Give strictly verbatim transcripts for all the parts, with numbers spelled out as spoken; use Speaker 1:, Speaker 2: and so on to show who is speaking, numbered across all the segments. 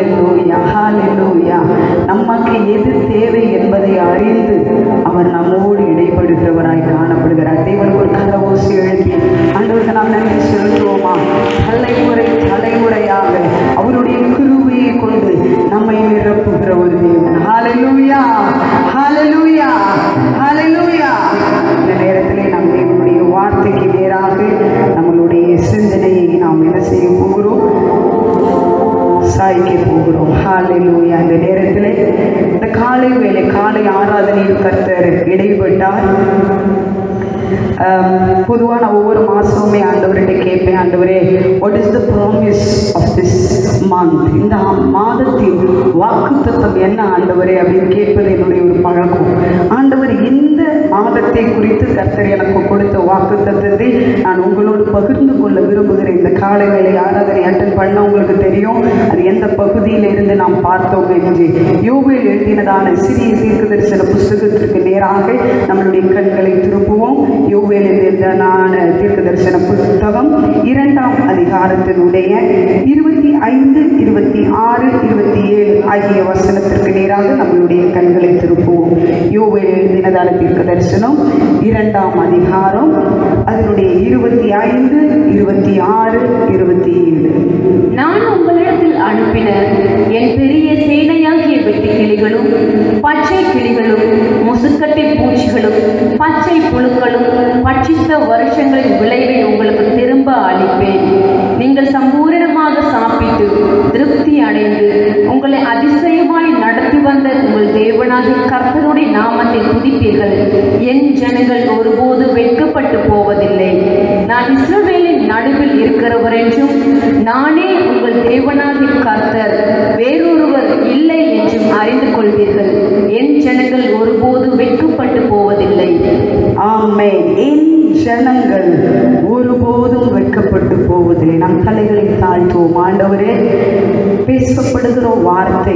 Speaker 1: ஹalleluya ஹalleluya. நமக்கு எது தேவை என்பதை அறிந்து அவர் நம்மோடு இடைப்படுகிறவராய் காணப்படுகிறார். தேவனுக்கு ஒரு கரவோசி எழுப்பி ஆண்டவருக்கு நாம் நன்றி செலுத்துவோமா? தலைமுறை தலைமுறையாக அவருடைய கிருபையை கொண்டு நம்மை நிரப்புகிற ஒரு தேவன். ஹalleluya ஹalleluya ஹalleluya. இந்த நேரத்திலே நாம் தேவனுடைய வார்த்தைக்கு நேராக நம்மளுடைய சிந்தனையை நாம் என்ன செய்ய போகிறோம்? சாய்க்க போகிறோம். ஹalleluya. இந்த நேரத்திலே இந்த காலை வேளை காலை ஆராதனையில் கர்த்தர் இடைப்பட்டார். பொதுவாக நான் ஒவ்வொரு மாதமுமே ஆண்டவர்கிட்ட கேட்பேன், ஆண்டவரே what is the promise of this month, இந்த மாதத்தின் வாக்குத்தத்தம் என்ன ஆண்டவரே அப்படின்னு கேட்பது என்னுடைய ஒரு பழக்கம். ஆண்டவர் இந்த மாதத்தை குறித்து கர்த்தர் எனக்கு கொடுத்த வாக்குத்தத்தத்தை நான் உங்களோடு பகிர்ந்து கொள்ள விரும்புகிறேன். இந்த காலை வேளை ஆராதனை அட்டன் பண்ண உங்களுக்கு தெரியும் அது எந்த பகுதியில் இருந்து நாம் பார்த்தோம் என்று. யோவேல் எழுதினதான சிறிய தீர்க்கதரிசன புஸ்தகத்திற்கு நேராக நம்மளுடைய கண்களை திருப்புவோம். யோவேல் எழுதினதான தீர்க்கதரிசன புத்தகம் இரண்டாம் அதிகாரத்தினுடைய இருபத்தி ஐந்து இருபத்தி ஆறு இருபத்தி ஏழு ஆகிய வசனத்திற்கு நேராக நம்மளுடைய கண்களை திருப்புவோம். யோவேல் எழுதினதான தீர்க்கதரிசனம் இரண்டாம் அதிகாரம் அதனுடைய இருபத்தி ஐந்து இருபத்தி ஆறு இருபத்தி ஏழு.
Speaker 2: நான் உங்களிடத்தில் அனுப்பின என் பெரிய சேனையாகிய வெட்டு கிளிகளும் பச்சை கிளிகளும் முசுக்கட்டை பூச்சிகளும் பச்சை புழுக்களும் பட்சித்த வருஷங்களின் விளைவை உங்களுக்கு திரும்ப அளிப்பேன். நீங்கள் சம்பூரணமாக சாப்பிட்டு திருப்தி அடைந்து உங்களை அதிசயமாய் நடத்தி வந்த உங்கள் தேவனாகிய கர்த்தருடைய நாமத்தை துதிப்பீர்கள். என் ஜனங்கள் ஒருபோது வெட்கப்பட்டு போவதில்லை. நான் இஸ்ரவேலின் நடுவில் இருக்கிறவர் என்றும் நானே உங்கள் தேவனாகிய கர்த்தர் வேறொருவர் இல்லை என்றும் அறிந்து கொள்வீர்கள். என் ஜனங்கள் ஒருபோது வெட்கப்பட்டு போவதில்லை.
Speaker 1: ஆமென். என் ஜனங்கள் ஒருபோதும் வெட்கப்பட்டு போவதில்லை. நம் தலைகளை தாழ்த்துவோம். ஆண்டவரே, பேசப்படுகிற வார்த்தை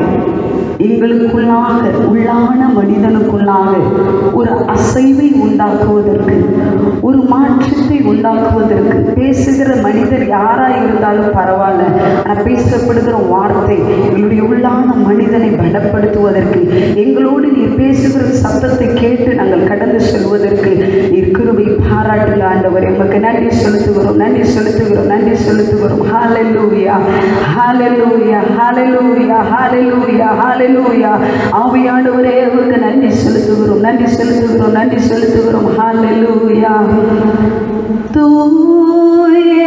Speaker 1: எங்களுக்குள்ளாக உள்ளான மனிதனுக்குள்ளாக ஒரு அசைவை உண்டாக்குவதற்கு, ஒரு மாற்றத்தை உண்டாக்குவதற்கு, பேசுகிற மனிதர் யாராக இருந்தாலும் பரவாயில்ல, ஆனால் பேசப்படுகிற வார்த்தை எங்களுடைய உள்ளான மனிதனை பலப்படுத்துவதற்கு, எங்களோடு நீர் பேசுகிற சத்தத்தை கேட்டு நாங்கள் கடந்து செல்வதற்கு நீர் கிருபை பாராட்டுங்க ஆண்டவர். எங்களுக்கு நன்றி செலுத்துகிறோம் நன்றி செலுத்துகிறோம் நன்றி செலுத்துகிறோம். ஹalleluya ஹalleluya ஹalleluya ஹalleluya ஹalleluya. ஆவியானவரே உங்களுக்கு நன்றி செலுத்துகிறோம் நன்றி செலுத்துகிறோம் நன்றி செலுத்துகிறோம். ஹalleluya. தூய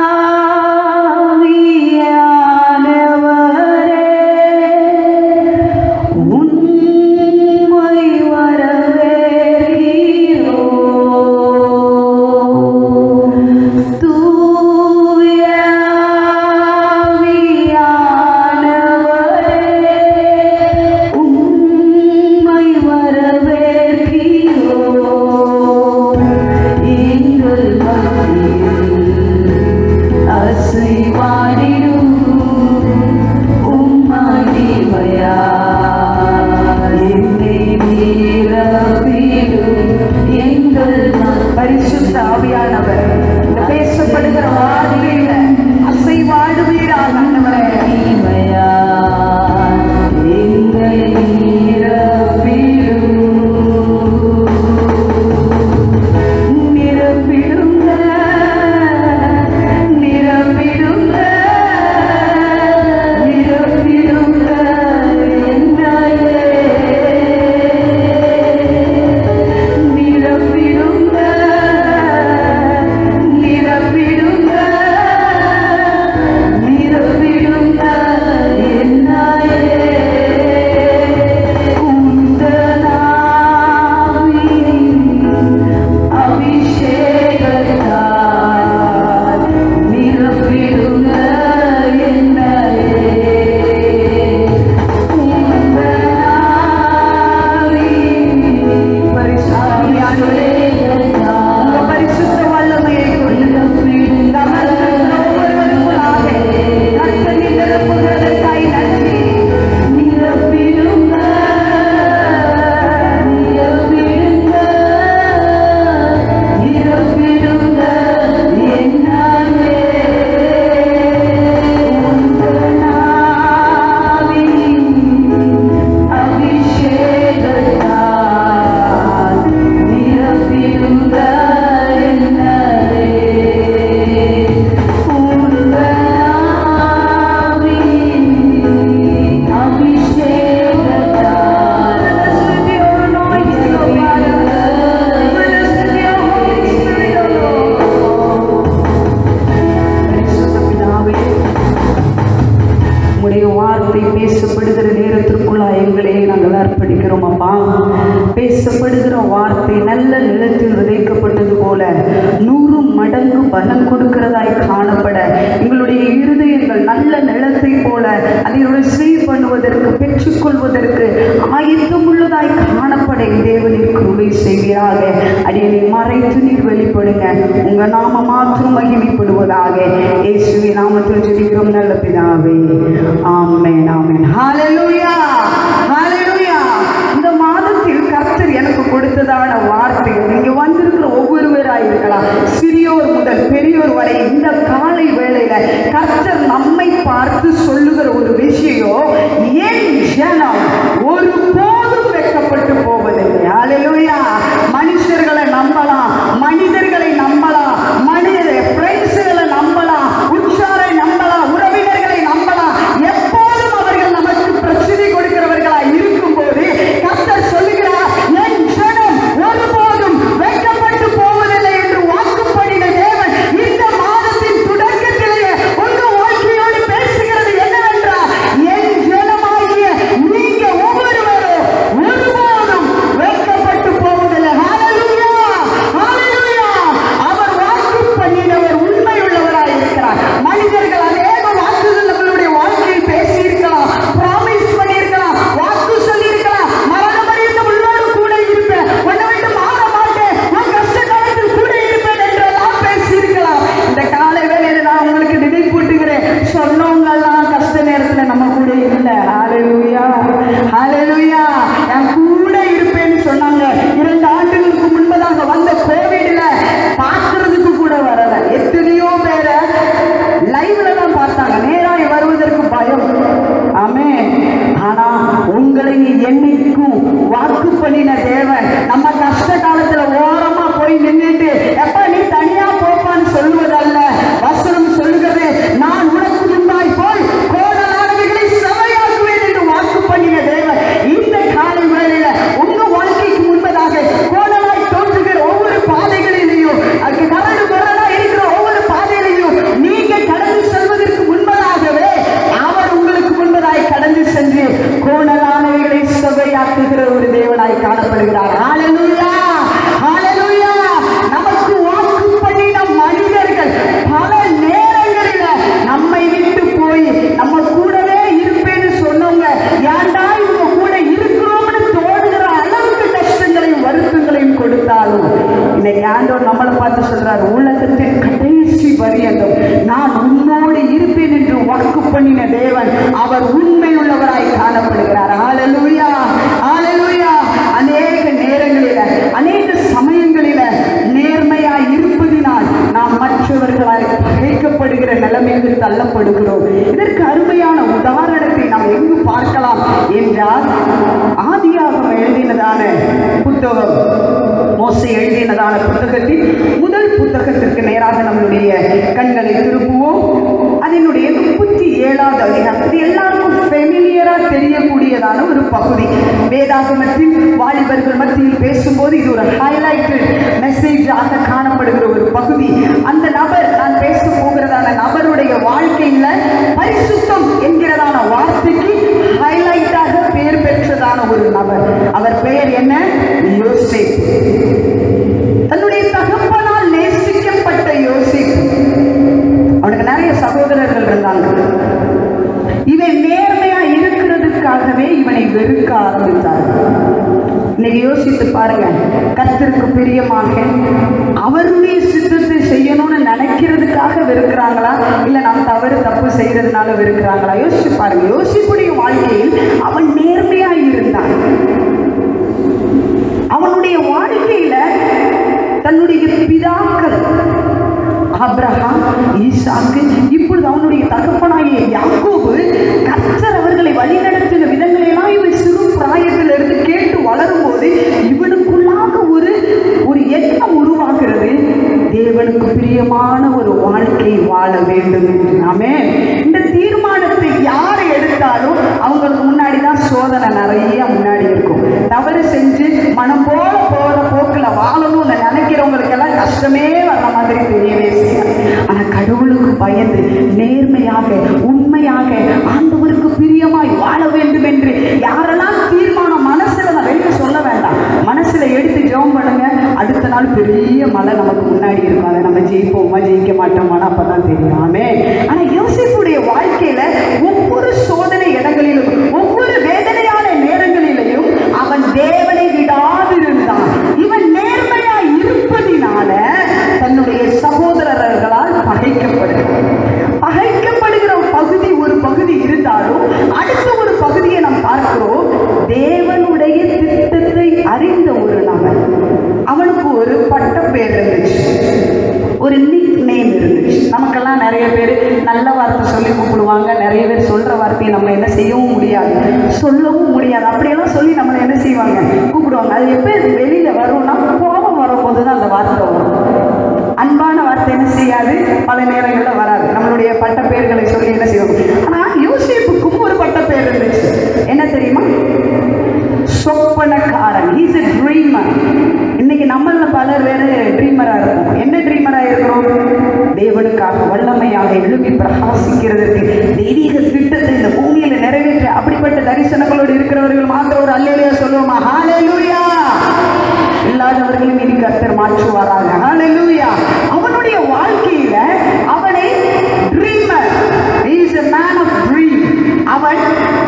Speaker 1: பரிசுத்த ஆவியானவர் இந்த பேசப்படுகிற வார்த்தையில அசைவாடுவீராக ஆண்டவரே. நிரப்பிடுங்க நிரப்பிடுங்க நூறு மடங்கு பலன் கொடுக்கிறதாய் காணப்பட எங்களுடைய இருதயங்கள் நல்ல நிலத்தை போல அதை சேவ் பண்ணுவதற்கு பெற்றுக்கொள்வதற்கு ஆயத்தம் உள்ளதாய் காணப்பட தேவனின் கிருபை செய்வீராக. அடியை மறைத்து நீர் வெளிப்படுங்க. உங்க நாம மாத்திரம் மகிமைப்படுவதாக. இயேசுவின் நாமத்தில் ஜெபிக்கிறோம் நல்ல பிதாவே. ஆமென் ஆமென். ஹல்லேலூயா ஹல்லேலூயா. இந்த மாதத்தில் கர்த்தர் எனக்கு கொடுத்ததான வார்த்தைகள் இங்க வந்திருக்கிற ஒவ்வொருவராய் இருக்கலாம், சிறியோர் முதல் பெரியோர் வரை இந்த காலை வேளையில கர்த்தர் நம்மை பார்த்து சொல்லுகிற ஒரு விஷயம், என் ஜனம் ஒரு போதும் வெட்கப்பட்டு போவதில்லை. ஹல்லேலூயா. மனுஷர்களை நம்பலாம், மனிதர்களை நம்பலாம், மனித ஃப்ரெண்ட்ஸுகளை நம்பலாம், உற்றாரை நம்பலாம், உறவினர்களை நம்பலாம். எப்போதும் அவர்கள் நமக்கு பிரச்சனை கொடுக்கிறவர்களாய் இருக்கும் போது கர்த்தர் சொல்லுகிறார், என் ஜனம் ஒருபோதும் வெட்கப்பட்டு போவதில்லை என்று வாக்குப்படின தேவன் இந்த மாதத்தின் தொடக்கத்திலேயே உங்க வாழ்க்கையோடு பேசுகிறது என்னவென்றால், என் ஜனமாகிய நீங்க ஒவ்வொருவரும் ஒருபோதும் வெட்கப்பட்டு போவதில்லை. ஹல்லேலூயா ஹல்லேலூயா. அவர் வாக்கு பண்ணினவர் உண்மையுள்ளவராய் இருக்கிறார். மனிதர்கள் அநேக வாக்குகள் நம்மளுடைய வாழ்க்கையில் பேசியிருக்கலாம், ப்ராமிஸ் பண்ணியிருக்கலாம், வாக்கு சொல்லியிருக்கலாம், மரண பரியந்தம் உன்னோடு கூட இருப்பேன், உன்னை விட்டு மாற மாட்டேன், உன் கஷ்ட காலத்தில் கூட இருப்பேன் என்றெல்லாம் பேசியிருக்கலாம். இந்த காலை வேளையில நான் உங்களுக்கு நினைப்பூட்டுகிறேன், சொன்னவங்க எல்லாம் கஷ்ட நேரத்துல நம்ம கூட இல்லை. ஹல்லேலூயா ஹல்லேலூயா. என் கூட இருப்பேன்னு சொன்னாங்க. இரண்டு ஆண்டுகளுக்கு முன்பதாக வந்த கோவிட்ல பார்க்கறதுக்கு கூட வரல. எத்தனையோ பேரை லைவ்ல தான் பார்த்தாங்க, நேராய் வருவதற்கு பயம். ஆமென். ஆனா உங்களை என்னைக்கும் வாக்கு பண்ணின தேவன் நம்ம கஷ்ட காலத்துல ஓரமா போய் நின்றுட்டு எப்ப நீ தனியா போப்பான்னு சொல்லுவதல்ல. வசனம் சொல்லுகிறது, நான் உனக்கு முன்பாய் போய் கோடலானவைகளை செவையாக்குவேன் என்று வாக்கு பண்ணின தேவன் இந்த காலை வேளையில உங்க வாழ்க்கைக்கு முன்பதாக கோடலாய் தோன்றுகிற ஒவ்வொரு பாதைகளிலேயும், அது கரடு முரடா இருக்கிற ஒவ்வொரு பாதையிலையும் நீங்க கடந்து செல்வதற்கு முன்பதாகவே அவர் உங்களுக்கு முன்பதாய் கடந்து சென்று கோணலானவைகளை செவையாக்குகிற ஒரு தேவனாய் காணப்படுகிறார். ஹல்லேலூயா ஹல்லேலூயா. நமக்கு வாக்கு பண்ணின மனிதர்கள் பல நேரங்களில நம்மை விட்டு போய் நம்ம கூடவே இருப்பேன்னு சொன்னவங்க ஏன்டா இவங்க கூட இருக்கிறோம்னு தோணுகிற அளவுக்கு கஷ்டங்களையும் வருத்தங்களையும் கொடுத்தாலும் இன்னைக்கு ஆண்டவர் நம்மளை பார்த்து சொல்றாரு, உலகத்தின் கடைசி பரியந்தம் நான் உன்னோடு இருப்பேன் என்று வாக்கு பண்ணின தேவன் அவர் உண்மையுள்ளவராய் காணப்படுகிறார். ஹல்லேலூயா ஹல்லேலூயா. அநேக நேரங்களில அநேக சமயங்களில நேர்மையாய் இருப்பதினால் நாம் மற்றவர்களால் பகைக்கப்படுகிற நிலைமைக்கு தள்ளப்படுகிறோம். இதற்கு அருமையான உதாரணத்தை நாம் எங்கு பார்க்கலாம் என்றால், ஆதியாகமம் எழுதினதான புத்தகம், மோசே எழுதினதான புத்தகத்தில் முதல் புத்தகத்திற்கு நேராக நம்மளுடைய கண்களை திருப்புவோம். அதனுடைய முப்பத்தி ஏழாவது அதிகாரம். இது எல்லாருக்கும் ஃபெமிலியரா தெரியக்கூடியதான ஒரு பகுதி. வேதாகமத்தில் வாலிபர்கள் மத்தியில் பேசும்போது இது ஒரு ஹைலைட்டட் மெசேஜாக காணப்படுகிற ஒரு பகுதி. அந்த நபர், நான் பேச போகிறதான நபருடைய வாழ்க்கையில பரிசுத்தம் என்கிறதான வார்த்தைக்கு ஹைலைட்டாக பெயர் பெற்றதான ஒரு நபர். அவர் பெயர் என்ன? யோசேப்பு. தன்னுடைய தகப்பனால் நேசிக்கப்பட்ட யோசேப்பு. அவனுக்கு நிறைய சகோதரர்கள் இருந்தாங்க. இவன் நேர்மையா இருக்கிறதுக்காகவே இவனை வெறுக்க ஆரம்பித்தார். இன்னைக்கு யோசித்து பாருங்க, கர்த்தருக்கு பிரியமாக அவருடைய சித்தத்தை செய்யணும்னு நினைக்கிறதுக்காக வெறுக்கிறாங்களா, இல்ல நாம் தவறு தப்பு செய்யறதுனால வெறுக்கிறாங்களா? யோசிச்சு பாருங்க. யோசிப்புடைய வாழ்க்கையில் அவன் நேர்மையா இருந்தான். அவனுடைய வாழ்க்கையில தன்னுடைய பிதாக்கள் ஆபிரகாம், ஈசாக்கு, இப்பொழுது அவனுடைய தகப்பனாகிய யாக்கோபு கர்த்தர் அவர்களை வழிநடத்தின விதங்களெல்லாம் இவன் சிறு பிராயத்திலிருந்து கேட்டு வளரும் போது இவனுக்குள்ளாக ஒரு ஒரு எண்ணம் உருவாகிறது, தேவனுக்கு பிரியமான ஒரு வாழ்க்கை வாழ வேண்டும் என்று. ஆமென். இந்த தீர்மானத்தை யார் எடுத்தாலும் அவங்களுக்கு முன்னாடி தான் சோதனை நிறைய முன்னாடி இருக்கும். தவறு செஞ்சு மனம் போல போற போக்குல வாழணும்னு நினைக்கிறவங்களுக்கு எல்லாம் கஷ்டமே வர்ற மாதிரி தெரியவே செய்யாது. ஆனா கடவுளுக்கு பயந்து நேர்மையாக உண்மையாக ஆண்டவருக்கு பிரியமாய் வாழ வேண்டும் என்று யாரெல்லாம் தீர்மானம் மனசுல நான் வெளியே சொல்ல வேண்டாம், மனசுல எடுத்து ஜெபம் பண்ணுங்க. அடுத்த நாள் நாள் பெரிய மலை நமக்கு முன்னாடி இருக்கும். அதை நம்ம ஜெயிப்போமா ஜெயிக்க மாட்டோமான்னு அப்பதான் தெரியாமே. ஆனா யோசேப்புடைய வாழ்க்கையில ஒவ்வொரு சோதனை இடங்களிலும் ஒவ்வொரு வேதனையான நேரங்களிலையும் அவன் தேவனை விடாதிருந்தான். இவன் நேர்மையா இருப்பதினால தன்னுடைய சகோதரர்களால் பகைக்கப்படுகிறான். பகைக்கப்படுகிற பகுதி ஒரு பகுதி இருந்தாலும் அடுத்த ஒரு பகுதியை நாம் பார்க்கிறோம். தேவனுடைய திட்டத்தை அறிந்த ஒரு நபர், அவனுக்கு ஒரு பட்ட பேர் இருந்துச்சு, ஒரு நிக் நேம் இருந்துச்சு. நமக்கெல்லாம் நிறைய பேர் நல்ல வார்த்தை சொல்லி கூப்பிடுவாங்க. நிறைய பேர் சொல்ற வார்த்தையை நம்ம என்ன செய்யவும் முடியாது, சொல்லவும் முடியாது. அப்படியெல்லாம் சொல்லி நம்மளை என்ன செய்வாங்க, கூப்பிடுவாங்க. அது எப்போ வெளியில வரும்னா கோபம் வரும்போது தான் அந்த வார்த்தை வரும். அன்பான வார்த்தை என்ன செய்யாது, பல நேரங்களில் வராது. நம்மளுடைய பட்ட பெயர்களை சொல்லி என்ன செய்வோம். ஆனா யோசேப்புக்கும் ஒரு பட்ட பெயர் இருந்துச்சு. என்ன தெரியுமா? சொப்பனக்காரன். He's a dreamer. இன்னைக்கு நம்மள பலர் வேற ட்ரீமரா இருக்கும். என்ன ட்ரீமரா இருக்கிறோம்? தேவனுக்காக வல்லமையாக எழுப்பி பிரகாசிக்கிறதுக்கு தெய்வீக திட்டத்தை இந்த பூமியில நிறைவேற்ற அப்படிப்பட்ட தரிசனங்களோடு இருக்கிறவர்கள் மாத்திரம் ஒரு அல்லேலூயா சொல்லுவோமா? ஹல்லேலூயா. இல்லாதவர்களும் இனி கர்த்தர் மாற்றுவாராக. ஹல்லேலூயா. அவனுடைய வாழ்க்கையில அவனை dreamer, he is a man of dream. அவன்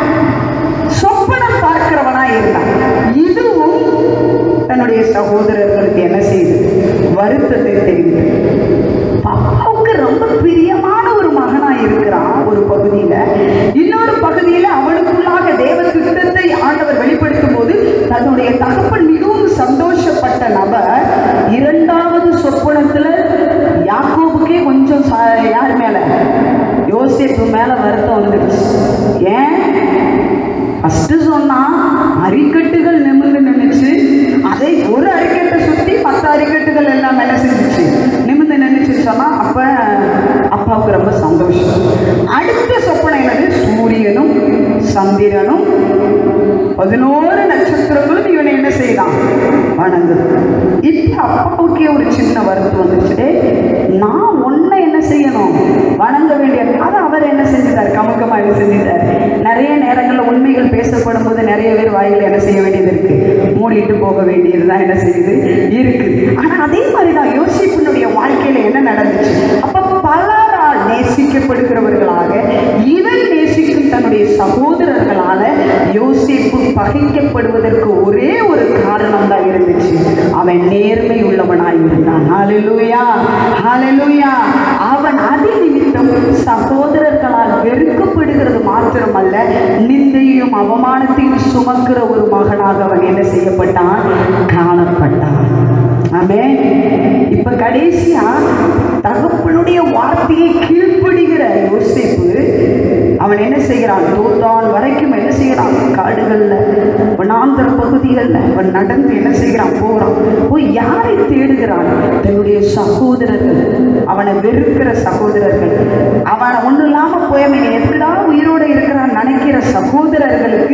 Speaker 1: சொப்பனம் பார்க்கிறவனா இருந்தான். இதுவும் தன்னுடைய சகோதரர்களுக்கு என்ன செய்து வருத்தத்தை தெரிவித்தது. பாப்பாவுக்கு ரொம்ப பிரியமான ஒரு மகனா இருக்கிறான் ஒரு பகுதியில. இன்னொரு பகுதியில அவனுக்குள்ளாக தேவ திட்டத்தை ஆண்டவர் வெளிப்படுத்தும் போது தன்னுடைய தகப்பன் மிகவும் சந்தோஷப்பட்ட நபர் இரண்டாவது சொப்பனத்துல யாக்கோபுக்கே கொஞ்சம் யார் மேல, யோசேப்பு மேல வருத்தம் வந்துருச்சு. ஏன்? ஃபர்ஸ்ட் சொன்னா அரிக்கட்டுகள் நிமிர்ந்து நின்றுச்சு. அதை ஒரு அரிக்கட்டை சுத்தி மற்ற அரிக்கட்டுகள் எல்லாம் என்ன செஞ்சிச்சு, நிமிர்ந்து நின்றுச்சு சொன்னா அப்ப அப்பாவுக்கு ரொம்ப சந்தோஷம். அடுத்த சொப்பனம் என்னது? சூரியனும் சந்திரனும் பதினோரு நட்சத்திரங்களும் இவனை என்ன செய்யலாம், வணங்குது. இப்ப அப்பாவுக்கே ஒரு சின்ன வருத்தம் வந்துச்சு. நான் ஒன்ன என்ன செய்யணும், வணங்க வேண்டிய. அதை அவர் என்ன செஞ்சுட்டார், கமுக்கமா என்ன செஞ்சுட்டார். நிறைய நேரங்களில் உண்மைகள் பேசப்படும் போது நிறைய பேர் வாயில என்ன செய்ய வேண்டியது இருக்கு, மூடிட்டு போக வேண்டியதுதான் என்ன செய்யுது இருக்கு. ஆனா அதே மாதிரிதான் யோசேப்பினுடைய வாழ்க்கையில என்ன நடந்துச்சு. அப்ப பலரால் நேசிக்கப்படுகிறவர்களாக இவன் நேசிக்கும் தன்னுடைய சகோதரர்களால யோசேப்பு பகைக்கப்படுவதற்கு ஒரே ஒரு காரணம் தான் இருந்துச்சு. அவன் நேர்மை உள்ளவனாய் இருந்தான். ஹல்லேலூயா, ஹல்லேலூயா. அவன் அதி நிமித்தம் சகோதரர்களால் வெறுக்கப்படுகிறது மாத்திரமல்ல, நிந்தையும் அவமானத்தையும் சுமக்கிற ஒரு மகனாக அவன் என்ன செய்யப்பட்டான், காணப்பட்டான். ஆமென். இப்ப கடைசியா தகப்பனுடைய வார்த்தையை கீழ்ப்படுகிற யோசேப்பு அவன் என்ன செய்கிறான், தோத்தான் வரைக்கும் என்ன செய்கிறான், காடுகள்ல வனாந்தர பகுதிகள்ல அவன் நடந்து என்ன செய்கிறான், போறான். போய் யாரை தேடுகிறான், தன்னுடைய சகோதரர்கள், அவனை வெறுக்கிற சகோதரர்கள், அவனை ஒண்ணு இல்லாம போயமே எப்படா உயிரோட இருக்கிறான் நினைக்கிற சகோதரர்களுக்கு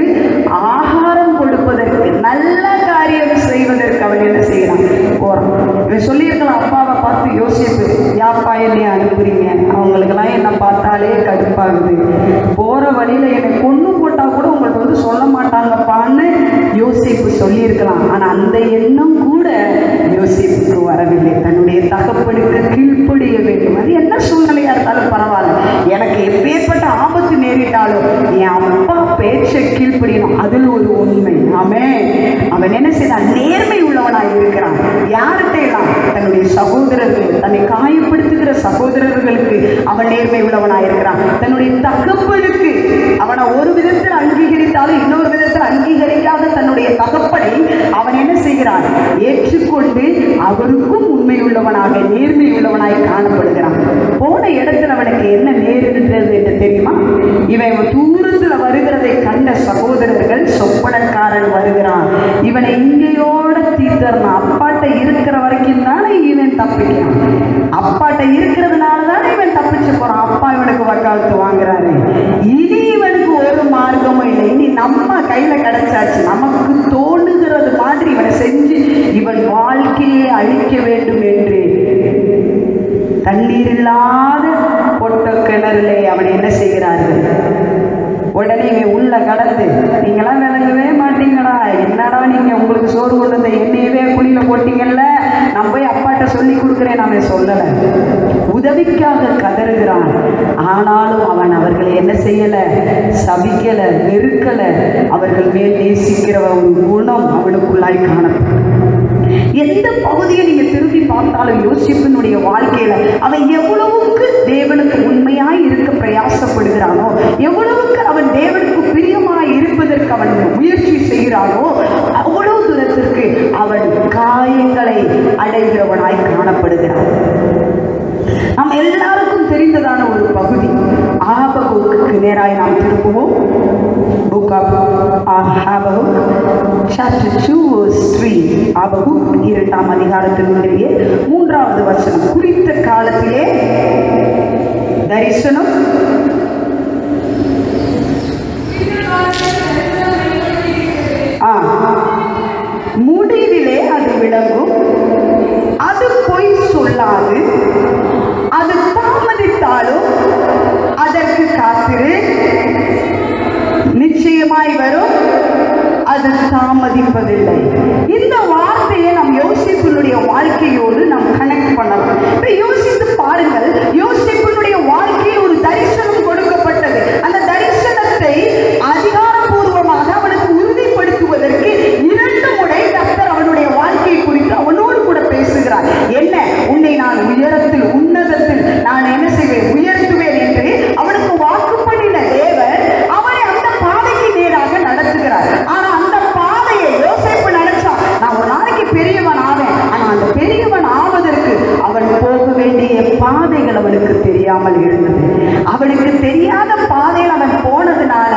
Speaker 1: ஆகாரம் கொடுப்பதற்கு, நல்ல காரியம் செய்வதற்கு அவன் என்ன செய்கிறான், போறான். இவன் சொல்லியிருக்கலாம் அப்பாவை பார்த்து, யோசிப்பு யாப்பா என்னைய அனுப்புறீங்க, அவங்களுக்கெல்லாம் என்ன பார்த்தாலே கடுப்பாகுது, போற வழியில என்னை கொண்டு போட்டா கூட உங்களுக்கு வந்து சொல்ல மாட்டாங்கப்பான்னு யோசிப்பு சொல்லியிருக்கலாம். ஆனா அந்த எண்ணம் கூட யோசிப்புக்கு வரவில்லை. தன்னுடைய தகப்பனுக்கு கீழ்ப்படிய வேண்டும். அது என்ன சூழ்நிலையா இருந்தாலும் பரவாயில்ல, எனக்கு எப்பேற்பட்ட ஆபத்து நேரிட்டாலும் என் அப்பா பேச்சை கீழ்ப்படியணும், அதில் ஒரு உண்மை. ஆமென். அவன் என்ன செய்தான், நேர்மை உள்ளவனாய் இருக்கிறான். யார்கிட்ட எல்லாம், தன்னுடைய சகோதரர்கள், தன்னை காயப்படுத்துகிற சகோதரர்களுக்கு அவன் நேர்மை உள்ளவனாய் இருக்கிறான். தன்னுடைய தகப்பனுக்கு, அவனை ஒரு விதத்தில் அங்கீகரித்தாலும் இன்னொரு விதத்தில் அங்கீகரிக்காத தன்னுடைய தகப்பனை அவன் என்ன செய்கிறான், ஏற்றுக்கொண்டு அவருக்கும் உண்மை உள்ளவனாக நேர்மை உள்ளவனாய் காணப்படுகிறான். போன இடத்துல அவனுக்கு என்ன நேரிடுகிறது என்று தெரியுமா? இவன் தூரத்துல வருகிறதை கண்ட சகோதரர்கள், சொப்பனக்காரன் வருகிறான், இவனை இங்கேயோட தீர்த்தரணும், அப்பாட்ட இருக்கிற வரைக்கும் தானே இவன் தப்பிக்கிறான், அப்பாட்ட இருக்கிறதுனால தானே இவன் தப்பிச்சு போறான். அப்பா இவனுக்கு வக்காலத்து வாங்குறாரு. இனி இவனுக்கு ஒரு மார்க்கமும் இல்லை, இனி நம்ம கையில கிடைச்சாச்சு, நமக்கு தோணுகிறது மாதிரி இவனை செஞ்சு இவன் வாழ்க்கையை அழிக்க வேண்டும் என்று தண்ணீர் இல்லாத பொட்ட கிணறுல அவன் என்ன செய்கிறார்கள், உடனே இவன் உள்ள கடந்து, நீங்களாம் விளங்கவே மாட்டீங்களா, என்னடா நீங்க உங்களுக்கு சோறு கொண்டு வந்த எண்ணெயவே குழியில போட்டீங்கல்ல, நான் போய் அப்பாட்ட சொல்லி கொடுக்குறேன் அவன் சொல்லலை. உதவிக்காக கதறுகிறான். ஆனாலும் அவன் அவர்களை என்ன செய்யலை, சபிக்கலை, வெறுக்கலை. அவர்கள் மேல் நேசிக்கிற ஒரு குணம் அவனுக்குள்ளாய் காணப்படும். எந்த பகுதியை நீங்க திரும்பி பார்த்தாலும் யோசிப்பினுடைய வாழ்க்கையில அவன் எவ்வளவுக்கு தேவனுக்கு உண்மையாய் இருக்க பிரயாசப்படுகிறானோ, எவ்வளவுக்கு அவன் தேவனுக்கு பிரியமாய் இருப்பதற்கு அவன் முயற்சி செய்கிறானோ, அவ்வளவு தூரத்திற்கு அவன் காயங்களை அடைகிறவனாய் காணப்படுகிறான். நாம் எல்லாருக்கும் தெரிந்ததான ஒரு பகுதி ஆபகுக்கு நேராய் நாம் திரும்புவோம். Book of Habakkuk, chapter two, verse three. Habakkuk இரண்டாம் அதிகாரத்தினுடைய மூன்றாவது வசனம். குறித்த காலத்திலே தரிசனம், ஆ முடிவிலே அது விளங்கும், அது பொய் சொல்லாது, அது தாமதித்தாலும் அதற்கு காத்திரு, நிச்சயமாய் வரும், அது தாமதிப்பதில்லை. இந்த வார்த்தையை நாம் யோசிப்பினுடைய வாழ்க்கையோடு நாம் கனெக்ட் பண்ணலாம். இப்ப யோசித்து பாருங்கள், யோசிப்பினுடைய வாழ்க்கையில் ஒரு தரிசனம் கொடுக்கப்பட்டது. அந்த தரிசனத்தை அதிகாரப்பூர்வமாக அவனுக்கு உறுதிப்படுத்துவதற்கு இரண்டு முறை கர்த்தர் அவனுடைய வாழ்க்கையை குறித்து அவனோடு கூட பேசுகிறார். என்ன, உன்னை நான் உயரத்தில் உன்னதத்தில் நான் என்ன செய்வேன், உயர்த்துவேன் என்று அவனுக்கு வாக்கு பண்ணின தேவன் அவனை அந்த பாதைக்கு நேராக நடத்துகிறார். ஆனா அந்த பாதையை யோசேப்பு நினைச்சான், நான் ஒரு நாளைக்கு பெரியவன் ஆவேன். ஆனா அந்த பெரியவன் ஆவதற்கு அவன் போக வேண்டிய பாதைகள் அவனுக்கு தெரியாமல் இருந்தது. அவனுக்கு தெரியாத பாதையில் அவன் போனதுனால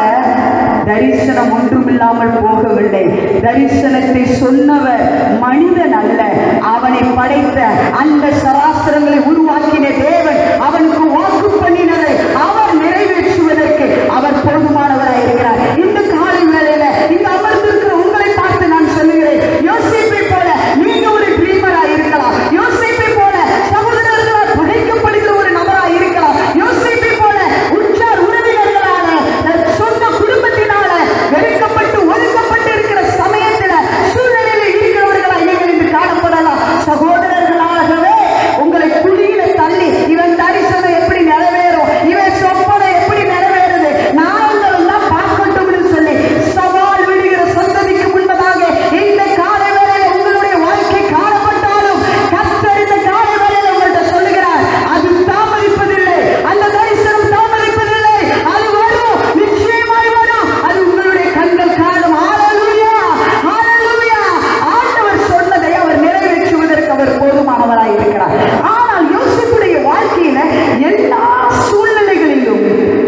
Speaker 1: தரிசனம் ஒன்றுமில்லாமல் போகவில்லை. தரிசனத்தை சொன்னவர் மனிதன் அல்ல, அவனை படைத்த அந்த சராசரங்களை உருவாக்கின தேவன் அவனுக்கு வாக்கு பண்ணினதை அவர் நிறைவேற்றுவதற்கு அவர் போதுமானவராய் இருக்கிறார். இந்த காலை வேளையில இங்க அமர்ந்திருக்கிற உங்களை பார்த்து நான் சொல்லுகிறேன், யோசேப்பை போல நீங்க ஒரு ட்ரீமராய் இருக்கலாம். யோசேப்பை போல சகோதரர்களால் படைக்கப்படுகிற ஒரு நபராய் இருக்கலாம். யோசேப்பை போல உற்றார் உறவினர்களான சொந்த குடும்பத்தினால வெறுக்கப்பட்டு ஒதுக்கப்பட்டு இருக்கிற சமயத்தில் சூழ்நிலையில் இருக்கிறவர்களாய் நீங்கள் இன்று காணப்படலாம். சகோதரர்களாகவே உங்களை குழியில தள்ளி இவன் தரிசனம் எப்படி நிறைவேறும், இவன் சொப்பனை எப்படி நிறைவேறுது, நாங்கள் எல்லாம் பார்க்கட்டும்னு சொல்லி சவால் விடுகிற சந்ததிக்கு முன்பதாக இந்த காலை வேளையில் உங்களுடைய வாழ்க்கை காணப்பட்டாலும் கர்த்தர் இந்த காலை வேளையில் உங்கள்கிட்ட சொல்லுகிறார், அது தாமதிப்பதில்லை. அந்த தரிசனம் தாமதிப்பதில்லை, அது வரும், நிச்சயமாய் வரும், அது உங்களுடைய கண்கள் காணும். ஹல்லேலூயா, ஹல்லேலூயா. ஆண்டவர் சொன்னதை அவர் நிறைவேற்றுவதற்கு அவர் போதுமானவராய் இருக்கிறார். ஆனால் யோசேப்புடைய வாழ்க்கையில எல்லா சூழ்நிலைகளிலும்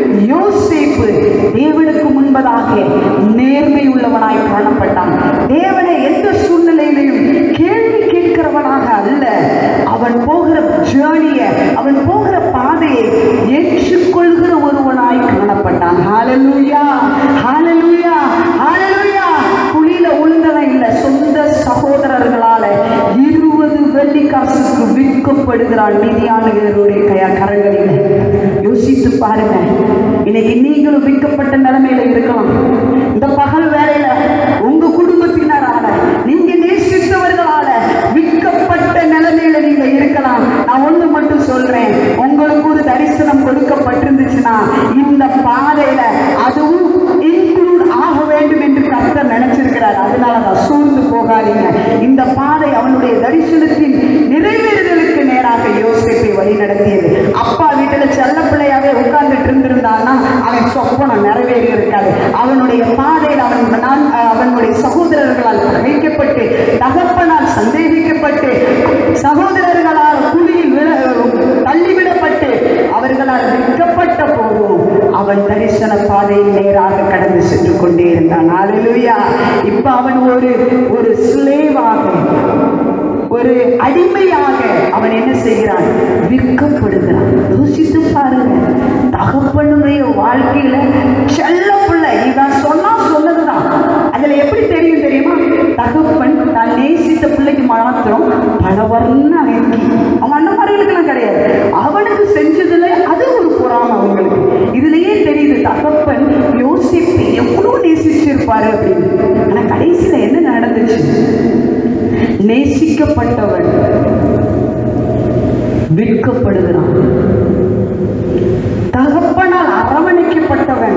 Speaker 1: யோசேப்பு தேவனுக்கு முன்பதாக நேர்மை உள்ளவனாய் காணப்பட்டான். தேவனை எந்த சூழ்நிலையிலையும் கேள்வி கேட்கிறவனாக அல்ல, அவன் போகிற ஜேர்னியை, அவன் போகிற பாதையை ஏற்றுக்கொள்கிற ஒருவனாய் காணப்பட்டான். ஹல்லேலூயா, ஹல்லேலூயா, ஹல்லேலூயா. குழியில உளுந்தவன் இல்ல, சொந்த சகோதரர்களால இருபது வெள்ளி காசுக்கு விற்கப்படுகிறான் நீதியானவருடைய கையா கரங்களில். யோசித்து பாருங்க, இன்னைக்கு நீங்களும் விற்கப்பட்ட நிலைமையில இருக்கலாம். இந்த பகல் வேலையில உங்க குடும்பத்தினரால நீங்க நேசித்தவர்களால விற்கப்பட்ட நிலைமையில நீங்க இருக்கலாம். நான் ஒண்ணு மட்டும் சொல்றேன், உங்களுக்கு ஒரு தரிசனம் கொடுக்கப்பட்டிருந்துச்சுன்னா இந்த பாதையில அதுவும் இன்க்ளூட் ஆக வேண்டும் என்று கர்த்தர் நினைச்சிருக்கிறார். அதனாலதான் சூழ்ந்து போகாதீங்க. இந்த பாதை அவனுடைய தரிசனத்தின் நிறைவேறுதலுக்கு நேராக யோசேப்பை வழி நடத்தியது. அப்பா வீட்டுல செல்ல பிள்ளையாவே உட்கார்ந்துட்டு இருந்திருந்தான்னா அவன் சொப்பனம் நிறைவேறி இருக்காது. அவனுடைய பாதையில் அவன் அவனுடைய சகோதரர்களால் பகைக்கப்பட்டு, தகப்பனால் சந்தேகிக்கப்பட்டு, சகோதரர்களால் குழியில் தள்ளிவிடப்பட்டு, அவர்களால் விற்கப்பட்ட போதும் அவன் தரிசன பாதையில் நேராக கடந்து சென்று கொண்டே இருந்தான். ஹல்லேலூயா. இப்ப அவன் ஒரு ஒரு ஸ்லேவாக, ஒரு அடிமையாக அவன் என்ன செய்கிறான், விற்கப்படுகிறான். யோசித்து பாருங்க, தகப்பனுடைய வாழ்க்கையில செல்ல பிள்ளை இவன் சொன்னா சொன்னதுதான். அதுல எப்படி தெரியும் தெரியுமா, தகப்பன் தான் நேசித்த பிள்ளைக்கு மாத்திரம் பலவர்ண அணைக்கி, அவன் அண்ணன் மாதிரிகளுக்கெல்லாம் கிடையாது, அவனுக்கு செஞ்சதுல அது ஒரு பொறாமை அவங்களுக்கு. இதுலயே தெரியுது தகப்பன் யோசிப்பு எவ்வளவு நேசிச்சிருப்பாரு அப்படின்னு. ஆனா கடைசியில என்ன நடந்துச்சு, நேசிக்கப்பட்டவன் வருகிறான். தகப்பனால் அரவணைக்கப்பட்டவன்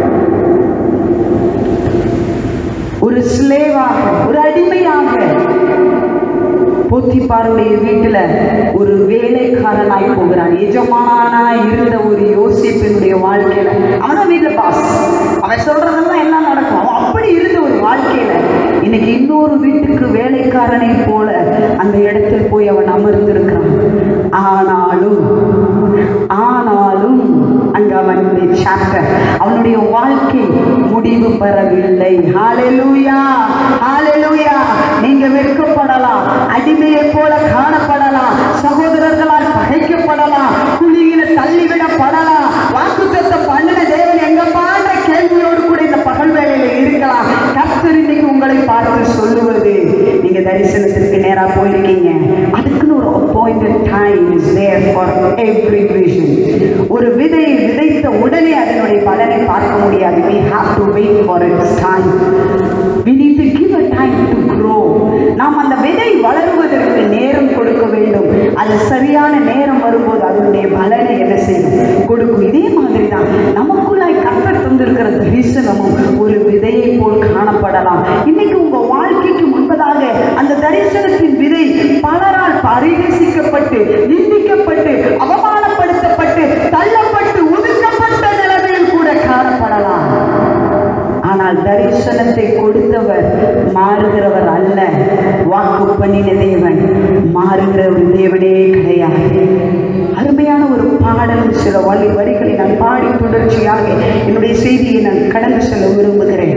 Speaker 1: ஒரு ஸ்லேவாக, ஒரு அடிமையாக போத்திபாருடைய வீட்டுல ஒரு வேலைக்காரனாய் போகிறான். எஜமானாய் இருந்த ஒரு யோசேப்பினுடைய வாழ்க்கையில அவன் வீட்டுல பாஸ், அவன் சொல்றதெல்லாம் எல்லாம் நடக்கும். அவன் அப்படி இருந்த ஒரு வாழ்க்கையில இன்னைக்கு இன்னொரு வீட்டுக்கு வேலைக்காரனை போல அந்த இடத்தில் போய் அவன் அமர்ந்திருக்கிறான். ஆனாலும் ஆனாலும் அங்க அவனுடைய சாப்டர், அவனுடைய வாழ்க்கை முடிவு பெறவில்லை. ஹல்லேலூயா, ஹல்லேலூயா. நீங்க வெட்கப்படலாம், அடிமையை போல காணப்படலாம், சகோதரர்களால் பகைக்கப்படலாம், குழியில தள்ளிவிடப்படலாம், வாக்குத்தத்தம் பண்ணின தேவன் எங்க பான்ற கேள்வியோடு கூட இந்த பகல் வேளையில இருக்கலாம். கர்த்தர் இன்னைக்கு உங்களை பார்த்து சொல்லுவது, நீங்க தரிசனத்திற்கு நேரா போயிருக்கீங்க, அதுக்குன்னு ஒரு appointed time is there for every vision. ஒரு விதையை விதைத்த உடனே அதனுடைய பலனை பார்க்க முடியாது. we have to wait for its time. we need to give a time to grow. நாம் அந்த விதை வளருவதற்கு நேரம் கொடுக்க வேண்டும். அது சரியான நேரம் வரும்போது அதனுடைய பலனை என்ன செய்யும், கொடுக்கும். இதே மாதிரி தான் நமக்குள்ளாய் கர்த்தர் தந்திருக்கிற தரிசனமும் ஒரு விதையை போல் காணப்படலாம். இன்னைக்கு உங்க வாழ்க்கைக்கு முன்பதாக அந்த தரிசனத்தின் விதை பலரால் பரிகசிக்கப்பட்டு, நிந்திக்கப்பட்டு, அவமானப்படுத்தப்பட்டு, தள்ளப்பட்டு, ஒதுக்கப்பட்ட நிலைமையில் கூட காணப்படலாம். ஆனால் தரிசனத்தை கொடுத்தவர் மாறுகிறவர் அல்ல. வாக்கு பண்ணின தேவன் மாறுகிற ஒரு தேவனே கிடையாது. அருமையான ஒரு பாடல், சில வழி வரிகளை நான் பாடி தொடர்ச்சியாக என்னுடைய செய்தியை நான் கடந்து செல்ல விரும்புகிறேன்.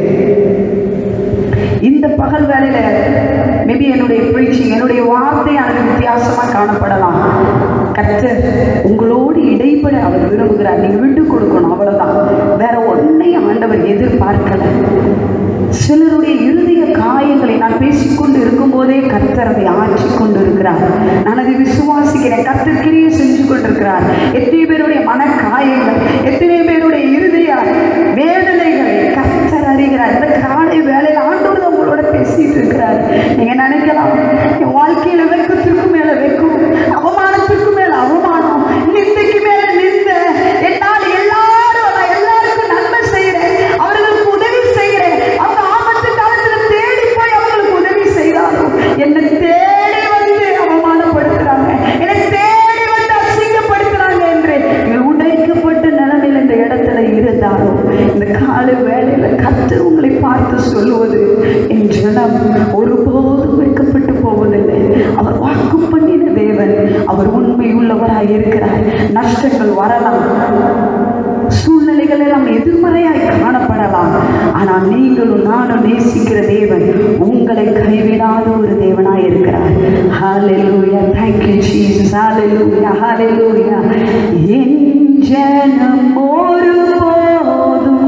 Speaker 1: இந்த பகல் வேளையில மேபி என்னுடைய பிரீச்சிங், என்னுடைய வார்த்தையானது வித்தியாசமா காணப்படலாம். கர்த்தர் உங்களோடு இடைப்பட அவர் விரும்புகிறார். நீங்க விட்டு கொடுக்கணும், அவ்வளவுதான். வேற ஒன்னையும் ஆண்டவர் எதிர்பார்க்கல. சிலருடைய இருதய காயங்களை நான் பேசிக்கொண்டு இருக்கும் போதே கர்த்தர் அதை ஆட்சி கொண்டு இருக்கிறார். நான் அதை விசுவாசிக்கிறேன். கர்த்தர் கிரியை செஞ்சு கொண்டிருக்கிறார். எத்தனை பேருடைய மன காயங்கள், எத்தனை பேருடைய இருதய வேதனைகளை கர்த்தர் அறிகிறார். இந்த காலை வேலையில் ஆண்டவர் உங்களோட பேசிட்டு இருக்கிறார். நீங்க நினைக்கலாம், என் வாழ்க்கையில வெட்கத்திற்கு மேல வெட்கம், அவமானத்திற்கு மேல அவமானம், நிந்தைக்கு மேல நிந்த, என்னால் எல்லாரும் நான் எல்லாருக்கும் நன்மை செய்யறேன், அவர்களுக்கு உதவி செய்கிறேன், அவங்க ஆபத்து காலத்துல தேடி போய் அவங்களுக்கு உதவி செய்தாலும் என்னை தேடி வந்து அவமானப்படுத்துறாங்க, என்னை தேடி வந்து அசிங்கப்படுத்துறாங்க என்று உடைக்கப்பட்ட நிலைமையில் இந்த இடத்துல இருந்தாலும் இந்த கால வேளையில கர்த்தர் உங்களை பார்த்து சொல்லுவது, என் ஜனம் ஒருபோதும் வைக்கப்பட்டு போவதில்லை. அவர் வாக்கு பண்ணின தேவன், அவர் உண்மை உள்ளவராய் இருக்கிறார். நஷ்டங்கள் வரலாம், சூழ்நிலைகள் எல்லாம் எதிர்மறையாய் காணப்படலாம். ஆனால் நீங்களும் நானும் நேசிக்கிற தேவன் உங்களை கைவிடாத ஒரு தேவனாய் இருக்கிறார். ஹல்லேலூயா, thank you Jesus, ஹல்லேலூயா, ஹல்லேலூயா. என் ஜனம் ஒருபோதும்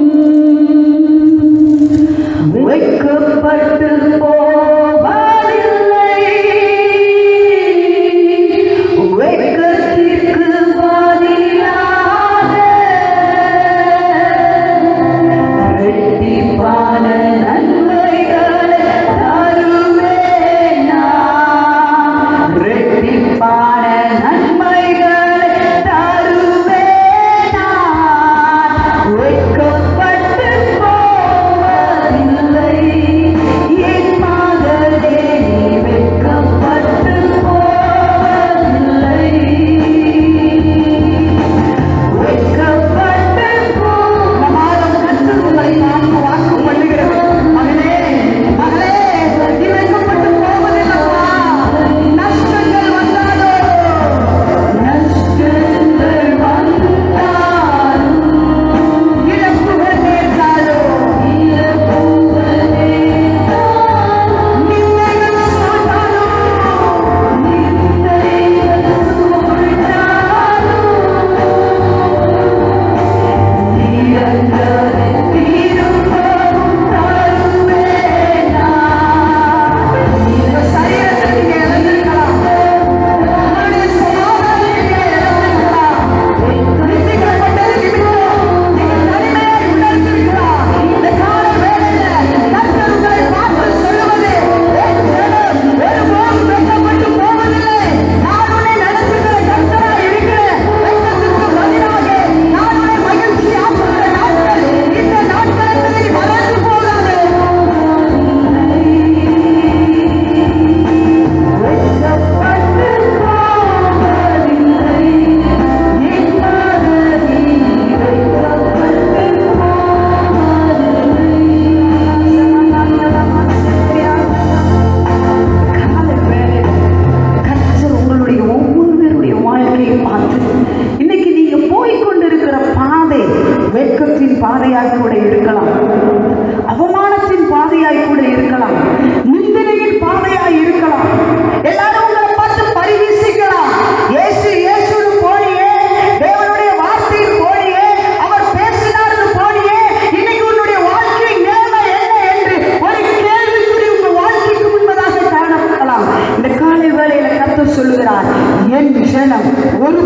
Speaker 1: வைக்கப்பட்டு போவதில்லை, வெட்கத்திற்கு பதிலாக இரட்டிப்பான நன்மைகளை தருவேன் நான், இரட்டிப்பான நன்மைகளை தருவேன் நான்.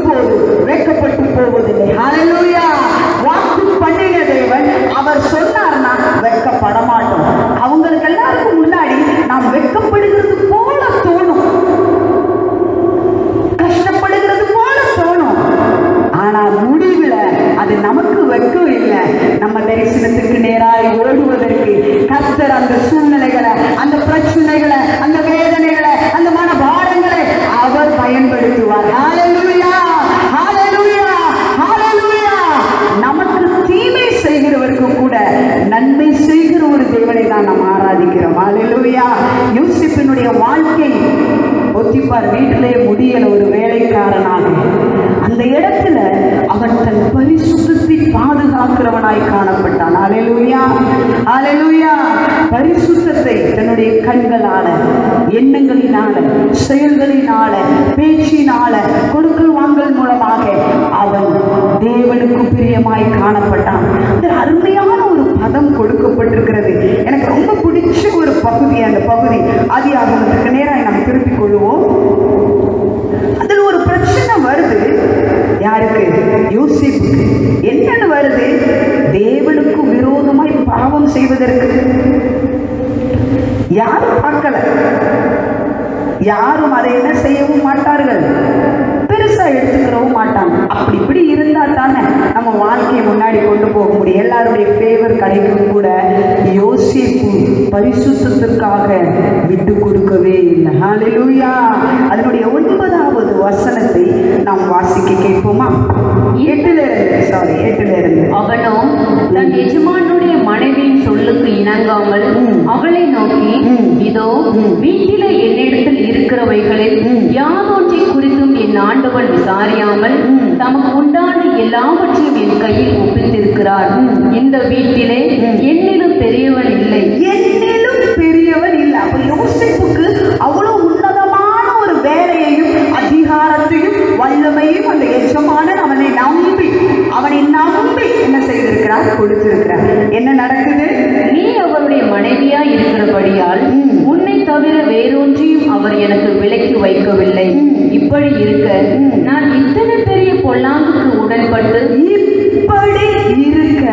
Speaker 1: ஒருபோது வெட்கப்பட்டு போவதில்லை. ஹல்லேலூயா. வாக்கு பண்ணின தேவன் அவர் சொன்னார்னா வெட்கப்பட மாட்டோம். அவங்களுக்கு எல்லாருக்கும் முன்னாடி நாம் வெட்கப்படுகிறது போல தோணும், கஷ்டப்படுகிறது போல தோணும். ஆனா முடிவுல அது நமக்கு வெட்கம் இல்லை. நம்ம தரிசனத்துக்கு நேராய் ஓடுவதற்கு கர்த்தர் அந்த சூழ்நிலைகளை, அந்த பிரச்சனைகளை, அந்த வேதனைகளை, அந்த மனபாரங்களை அவர் பயன்படுத்துவார். ஹல்லேலூயா, ஹல்லேலூயா, ஹல்லேலூயா. நமக்கு தீமை செய்கிறவருக்கு கூட நன்மை செய்கிற ஒரு தேவனை தான் நாம் ஆராதிக்கிறோம். ஹல்லேலூயா. யோசேப்பினுடைய வாழ்க்கை, பொத்திபார் வீட்டிலே முடியல ஒரு வேலைக்காரனாக, அந்த இடத்துல அவன் தன் பரிசுத்தத்தை பாதுகாக்கிறவனாய் காணப்பட்டான். ஹல்லேலூயா, ஹல்லேலூயா. பரிசுத்தத்தை தன்னுடைய கண்களால, எண்ணங்களினால, செயல்களினால, பேச்சினால, கொடுக்கல் வாங்கல் மூலமாக அவன் தேவனுக்கு பிரியமாய் காணப்பட்டான். அருமையான ஒரு பதம் கொடுக்கப்பட்டிருக்கிறது. எனக்கு ரொம்ப பிடிச்ச ஒரு பகுதி அந்த பகுதி. ஆதியாகமத்துக்கு நேராக நாம் திருப்பிக் கொள்வோம். அதில் ஒரு பிரச்சனை வருது. யாருக்கு? யோசேப்புக்கு. என்னன்னு வருது? தேவனுக்கு விரோதமாய் பாவம் செய்வதற்கு. யாரும் பார்க்கல, யாரும் அதை என்ன செய்யவும் மாட்டார்கள், பெருசா எடுத்துக்கிறவும் மாட்டாங்க. அப்படி இப்படி இருந்தா தானே நம்ம வாழ்க்கையை முன்னாடி கொண்டு போக முடியும். எல்லாருடைய ஃபேவர் கிடைக்கும். கூட யோசேப்பு பரிசுத்தத்திற்காக விட்டு கொடுக்கவே இல்லை. ஹல்லேலூயா. அதனுடைய ஒன்பதாவது வசனத்தை நாம் வாசிக்க கேட்போமா? எட்டுல இருந்து சாரி எட்டுல இருந்து
Speaker 2: அவனோ தன் எஜமானுடைய மனைவியின் சொல்லுக்கு இணங்காமல் அவளை நோக்கி, இதோ வீட்டிலே என்னிடத்தில் இருக்கிறவைகளில் யாதொன்றை குறித்தும் என் ஆண்டவன் விசாரியாமல் தமக்கு உண்டான எல்லாவற்றையும் என் கையில் ஒப்பித்திருக்கிறார். இந்த வீட்டிலே என்னிலும் பெரியவன் இல்லை,
Speaker 1: என்னிலும் பெரியவன் இல்லை. அப்ப யோசேப்புக்கு அவ்வளவு உன்னதமான ஒரு வேலையையும் அதிகாரத்தையும் வல்லமையும் அந்த எஜமானன் அவனை நம்பி அவனை நம்பி என்ன செய்திருக்கிறார்? கொடுத்திருக்கிறார். என்ன நடக்குது?
Speaker 2: நீ அவருடைய மனைவியா இருக்கிறபடியால் உன்னை தவிர வேறொன்றையும் அவர் எனக்கு விலக்கி வைக்கவில்லை. இப்படி இருக்க நான் இத்தனை பெரிய பொல்லாங்குக்கு உடன்பட்டு
Speaker 1: இப்படி இருக்க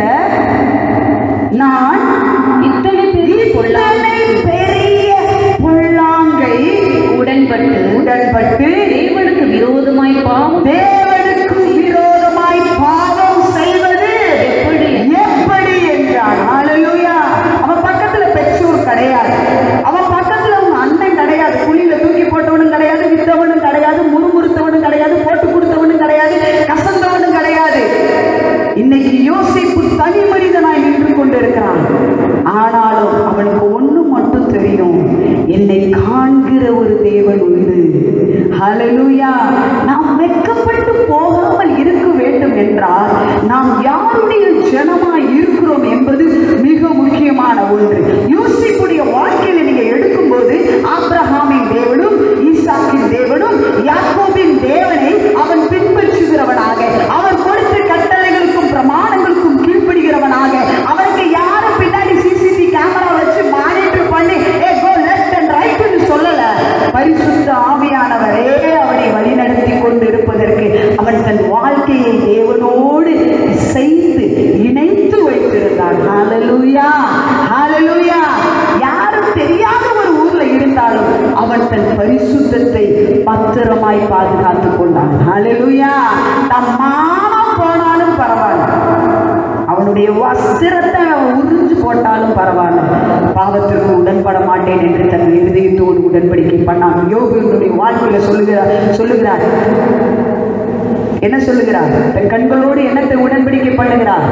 Speaker 1: நான்
Speaker 2: இத்தனை பெரிய பொல்லாங்கை
Speaker 1: பெரிய பொல்லாங்கை
Speaker 2: உடன்பட்டு
Speaker 1: உடன்பட்டு
Speaker 2: தேவனுக்கு விரோதமாய் பாவம்
Speaker 1: தேவனுக்கு விரோதமாய் பாவம் செய்வது
Speaker 2: எப்படி
Speaker 1: எப்படி என்றான். ஹல்லேலூயா. அவன் பக்கத்துல பெற்றோர் கிடையாது, அவன் பக்கத்துல அவங்க அண்ணன் கிடையாது, குழியில தூக்கி போட்டவனும் கிடையாது, வித்தவனும் கிடையாது, முறுமுறுத்தவனும் கிடையாது, போட்டு கொடுத்தவனும் கிடையாது, கசந்தவனும் கிடையாது. இன்னைக்கு யோசேப்பு தனி மனிதனாய் நின்று கொண்டிருக்கிறான். ஆனாலும் அவனுக்கு ஒண்ணு மட்டும் தெரியும், என்னை காண்கிற ஒரு தேவன் உண்டு. ஹல்லேலூயா. நாம் வெட்கப்பட்டு போகாமல் இருக்க வேண்டும் என்றால் நாம் யாருடைய ஜனமாய் இருக்கிறோம் என்பது மிக முக்கியமான ஒன்று. யோசேப்புடைய வாழ்க்கையில நீங்க எடுக்கும்போது ஆபிரகாமின் தேவனும் ஈசாக்கின் தேவனும் யாக்கோபின் தேவனை அவன் பின்பற்றுகிறவனாக, அவன் கொடுத்த கட்டளைகளுக்கும் பிரமாணங்களுக்கும் கீழ்ப்படுகிறவனாக, அவனுக்கு யாரும் பின்னாடி சிசிடிவி கேமரா வச்சு மானிட்டர் பண்ணி ஏ கோ லெஃப்ட் அண்ட் ரைட் ன்னு சொல்லல. பரிசுத்த ஆவியானவரே அவனை வழிநடத்தி கொண்டு இருப்பதற்கு அவன் தன் வாழ்க்கையை தேவனோடு செய்து இணைத்து வைத்திருந்தான். ஹல்லேலூயா, ஹல்லேலூயா. யாரும் தெரியாத ஒரு ஊர்ல இருந்தாலும் அவன் தன் பரிசுத்தத்தை பத்திரமாய் பாதுகாத்துக் கொண்டான். ஹல்லேலூயா. தம் மானம் போனாலும் பரவாயில்ல, அவனுடைய வஸ்திரத்தை அவன் உறிஞ்சு போட்டாலும் பரவாயில்ல, பாவத்திற்கு உடன்பட மாட்டேன் என்று தன் இருதயத்தோடு உடன்படிக்கை பண்ணான். யோபுவினுடைய வாழ்க்கையில சொல்லுகிறார் சொல்லுகிறார் என்ன சொல்லுகிறார்? தன் கண்களோடு என்னத்தை உடன்படிக்கை பண்ணுகிறார்?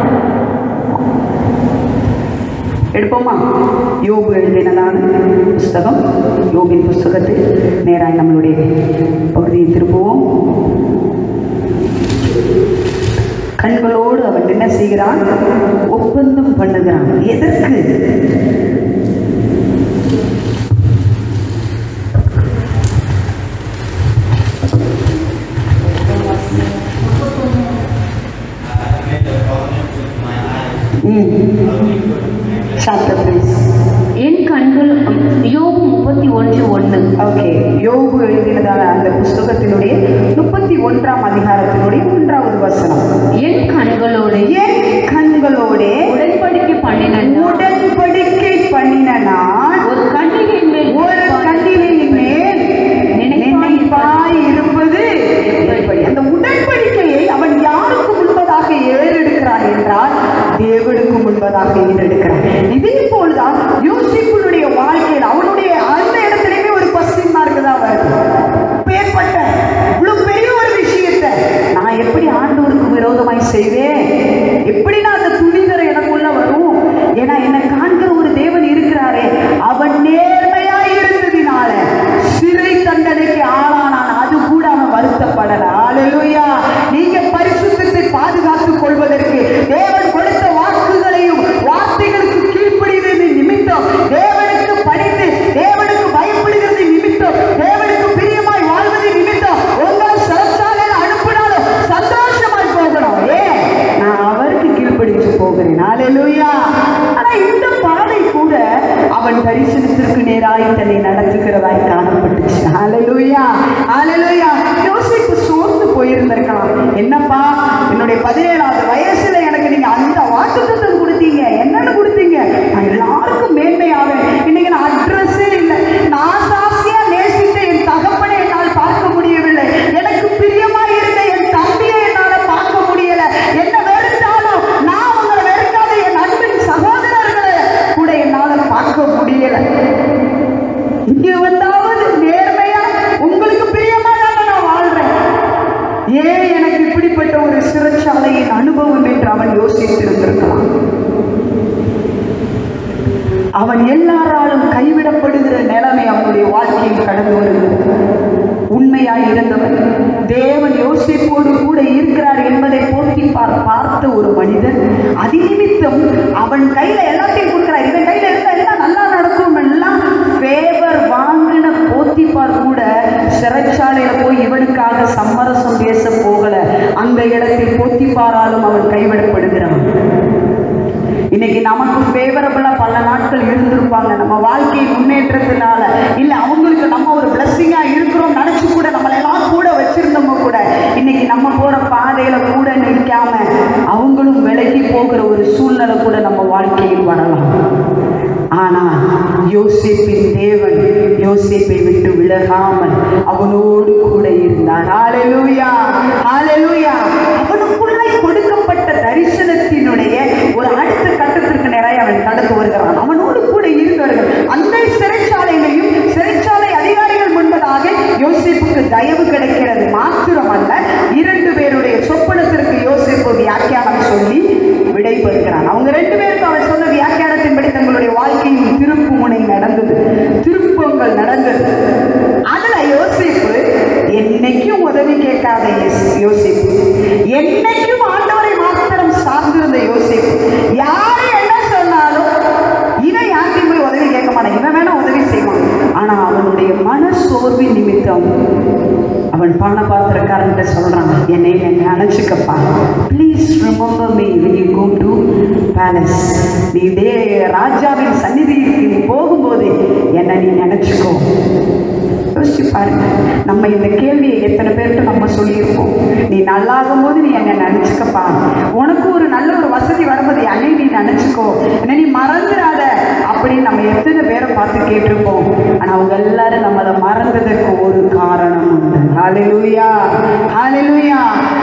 Speaker 1: எடுப்போமா? யோபு எழுதினதான புஸ்தகம், யோபின் புஸ்தகத்தை நேராக நம்மளுடைய பகுதியை திருப்புவோம். கண்களோடு அவன் என்ன செய்கிறான்? ஒப்பந்தம் பண்ணுகிறான். எதற்கு?
Speaker 2: என் கண்கள் யோபு முப்பத்தி ஒன்று ஒன்று.
Speaker 1: ஓகே, யோபு எழுதினதான அந்த புஸ்தகத்தினுடைய முப்பத்தி ஒன்றாம் அதிகாரத்தினுடைய ஒன்றாவது வசனம்.
Speaker 2: என் கண்களோடு
Speaker 1: என் கண்களோடு
Speaker 2: உடன்படிக்கை பண்ணின
Speaker 1: உடன்படிக்கை பண்ணின நான்
Speaker 2: ஒரு கண்ணிகையின் மேல்
Speaker 1: ஒரு கண்ணிகையின் மேல் நினைப்பாய் இருப்பது எப்படி? அந்த உடன்படிக்கையை அவன் யாருக்கு முன்பதாக ஏறெடுக்கிறான் என்றால் தேவனுக்கு முன்பதாக ஏறெடுக்கிறான். இதே போல்தான் யோசிப்புடைய வாழ்க்கையில் அவனுடைய அந்த இடத்துலயுமே ஒரு கொஸ்டின் மார்க் தான் வருது. பேர்பட்ட இவ்வளவு பெரிய ஒரு விஷயத்தை நான் எப்படி ஆண்டவருக்கு விரோதமாய் செய்வேன்? எப்படி நான் அந்த துணிகரை எனக்குள்ள வரும்? ஏன்னா என்னை காண்கிற ஒரு தேவன் இருக்கிறாரே, அவன் நேர்மையாய் இருந்ததினால சிறை தண்டனைக்கு ஆளானான். அது கூட அவன் வருத்தப்படல. அல்லேலூயா. நீங்க பரிசுத்தத்தை பாதுகாத்துக் கொள்வதற்கு தேவன் கொடுத்த வாக்குகளையும் வார்த்தைகளுக்கு கீழ்ப்படிவது நிமித்தம், தேவனுக்கு படித்து தேவனுக்கு பயப்படுகிறது நிமித்தம், தேவனுக்கு பிரியமாய் வாழ்வது நிமித்தம் உங்களை சிறைச்சாலையில் அனுப்பினாலும் சந்தோஷமாய் போகணும். ஏன்? நான் அவருக்கு கீழ்ப்படிச்சு போகிறேன். அல்லேலூயா. ஆனா இந்த பாதை கூட அவன் தரிசனத்திற்கு நேராய் தன்னை நடத்துகிறதாய் காணப்பட்டுச்சு. அல்லேலூயா, அல்லேலூயா. யோசிப்பு சோர்ந்து போயிருந்திருக்கலாம். என்னப்பா, என்னுடைய பதினேழாவது வயசுல எனக்கு நீங்க அந்த வாக்குத்தத்தம் கொடுத்தீங்க, என்னன்னு கொடுத்தீங்க? நான் எல்லாருக்கும் மேன்மையாவேன். இன்னைக்கு நான் அட்ரஸே இல்லை. நான் சாசியா நேசித்த என் தகப்பனை என்னால் பார்க்க முடியவில்லை. எனக்கு பிரியமா இருந்த என் தம்பியை என்னால பார்க்க முடியல. என்ன வெறுத்தாலும் நான் உங்களை வெறுக்காத என் அன்பின் சகோதரர்களை கூட என்னால பார்க்க முடியல. இங்க வந்தாவது நேர்மையா உங்களுக்கு பிரியமா நான் வாழ்றேன். ஏன் எனக்கு இப்படிப்பட்ட ஒரு சிறைச்சாலையின் அனுபவம் என்று அவன் யோசித்திருந்திருக்கலாம். அவன் எல்லாராலும் கைவிடப்படுகிற நிலைமை அவனுடைய வாழ்க்கையில் கடந்து வருகிறது. உண்மையாய் இருந்தவன், தேவன் யோசிப்போடு கூட இருக்கிறார் என்பதை போத்திபார் பார்த்த ஒரு மனிதன். அதி நிமித்தம் அவன் கையில எல்லாத்தையும் கொடுக்கிறார். இவன் கையில இருந்தா எல்லாம் நல்லா நடக்கும் எல்லாம் ஃபேவர் வாங்கின போத்திபார் கூட சிறைச்சாலையில போய் இவனுக்காக சம்மரசம் பேச போகல. அந்த இடத்தில் போத்திபாராலும் அவன் கைவிடப்படுகிறான். இன்னைக்கு நமக்கு ஃபேவரபிளா பல நாட்கள் இருந்திருப்பாங்க. நம்ம வாழ்க்கை முன்னேற்றத்தினால இல்ல அவங்களுக்கு நம்ம ஒரு பிளஸ்ஸிங்கா இருக்கிறோம் நினைச்சு கூட நம்மள எல்லாம் கூட வச்சிருந்தவங்க கூட இன்னைக்கு நம்ம போற பாதையில கூட நிற்காம அவங்களும் விலகி போகிற ஒரு சூழ்நிலை கூட நம்ம வாழ்க்கையில் வரலாம். ஆனா யோசேப்பின் தேவன் யோசேப்பை விட்டு விலகாமல் அவனோடு கூட இருந்தார். ஹல்லேலூயா, ஹல்லேலூயா. அவனுக்குள்ளே கொடுக்கப்பட்ட தரிசனத்தினுடைய ஒரு அடுத்த கட்டத்திற்கு நிறைய அவன் கடந்து வருகிறான். அவனோடு கூட இருந்தார்கள். அந்த சிறைச்சாலையிலையும் சிறைச்சாலை அதிகாரிகள் முன்பதாக யோசேப்புக்கு தயவு கிடைக்கிறது மாத்திரமல்ல, இரண்டு பேருடைய சொப்பனத்திற்கு யோசேப்பு வியாக்கியானம் சொல்லி விடைபெறுகிறான். அவங்க ரெண்டு பேருக்கு அவன் சொன்ன வியாக்கியானத்தின்படி தங்களுடைய வாழ்க்கையில் திருப்பு முனை நடந்தது, திருப்பங்கள் நடந்தது. அதுல யோசேப்பு என்னைக்கும் உதவி கேட்காத யோசேப்பு, என்னைக்கும் ஆண்டவரை மாத்திரம் சார்ந்திருந்த யோசேப்பு, யாரு என்ன சொன்னாலும் இவன் யாருக்கும் போய் உதவி கேட்க மாட்டான். இவன் வேணா உதவி செய்வான். ஆனா அவனுடைய மன சோர்வின் நிமித்தம் அவன் பான பாத்திரக்காரன்ட்ட சொல்றான், என்னை என்னை அணைச்சிக்கப்பா, please remember me when you go to palace. நீ தே ராஜாவின் சந்நிதிக்கு நீ போகும்போது என்னை நீ நினைச்சுக்கோ. யோசிச்சு பாருங்க, நம்ம இந்த கேள்வியை எத்தனை பேர்கிட்ட நம்ம சொல்லியிருப்போம். நீ நல்லாகும் போது நீ என்னை நினைச்சுக்கப்பா, உனக்கு ஒரு நல்ல ஒரு வசதி வரும்போது என்னை நீ நினைச்சுக்கோ, என்ன நீ மறந்துடாத அப்படின்னு நம்ம எத்தனை பேரை பார்த்து கேட்டிருப்போம். ஆனா அவங்க எல்லாரும் நம்மளை மறந்ததற்கு ஒரு காரணம் உண்டு. ஹல்லேலூயா, ஹல்லேலூயா.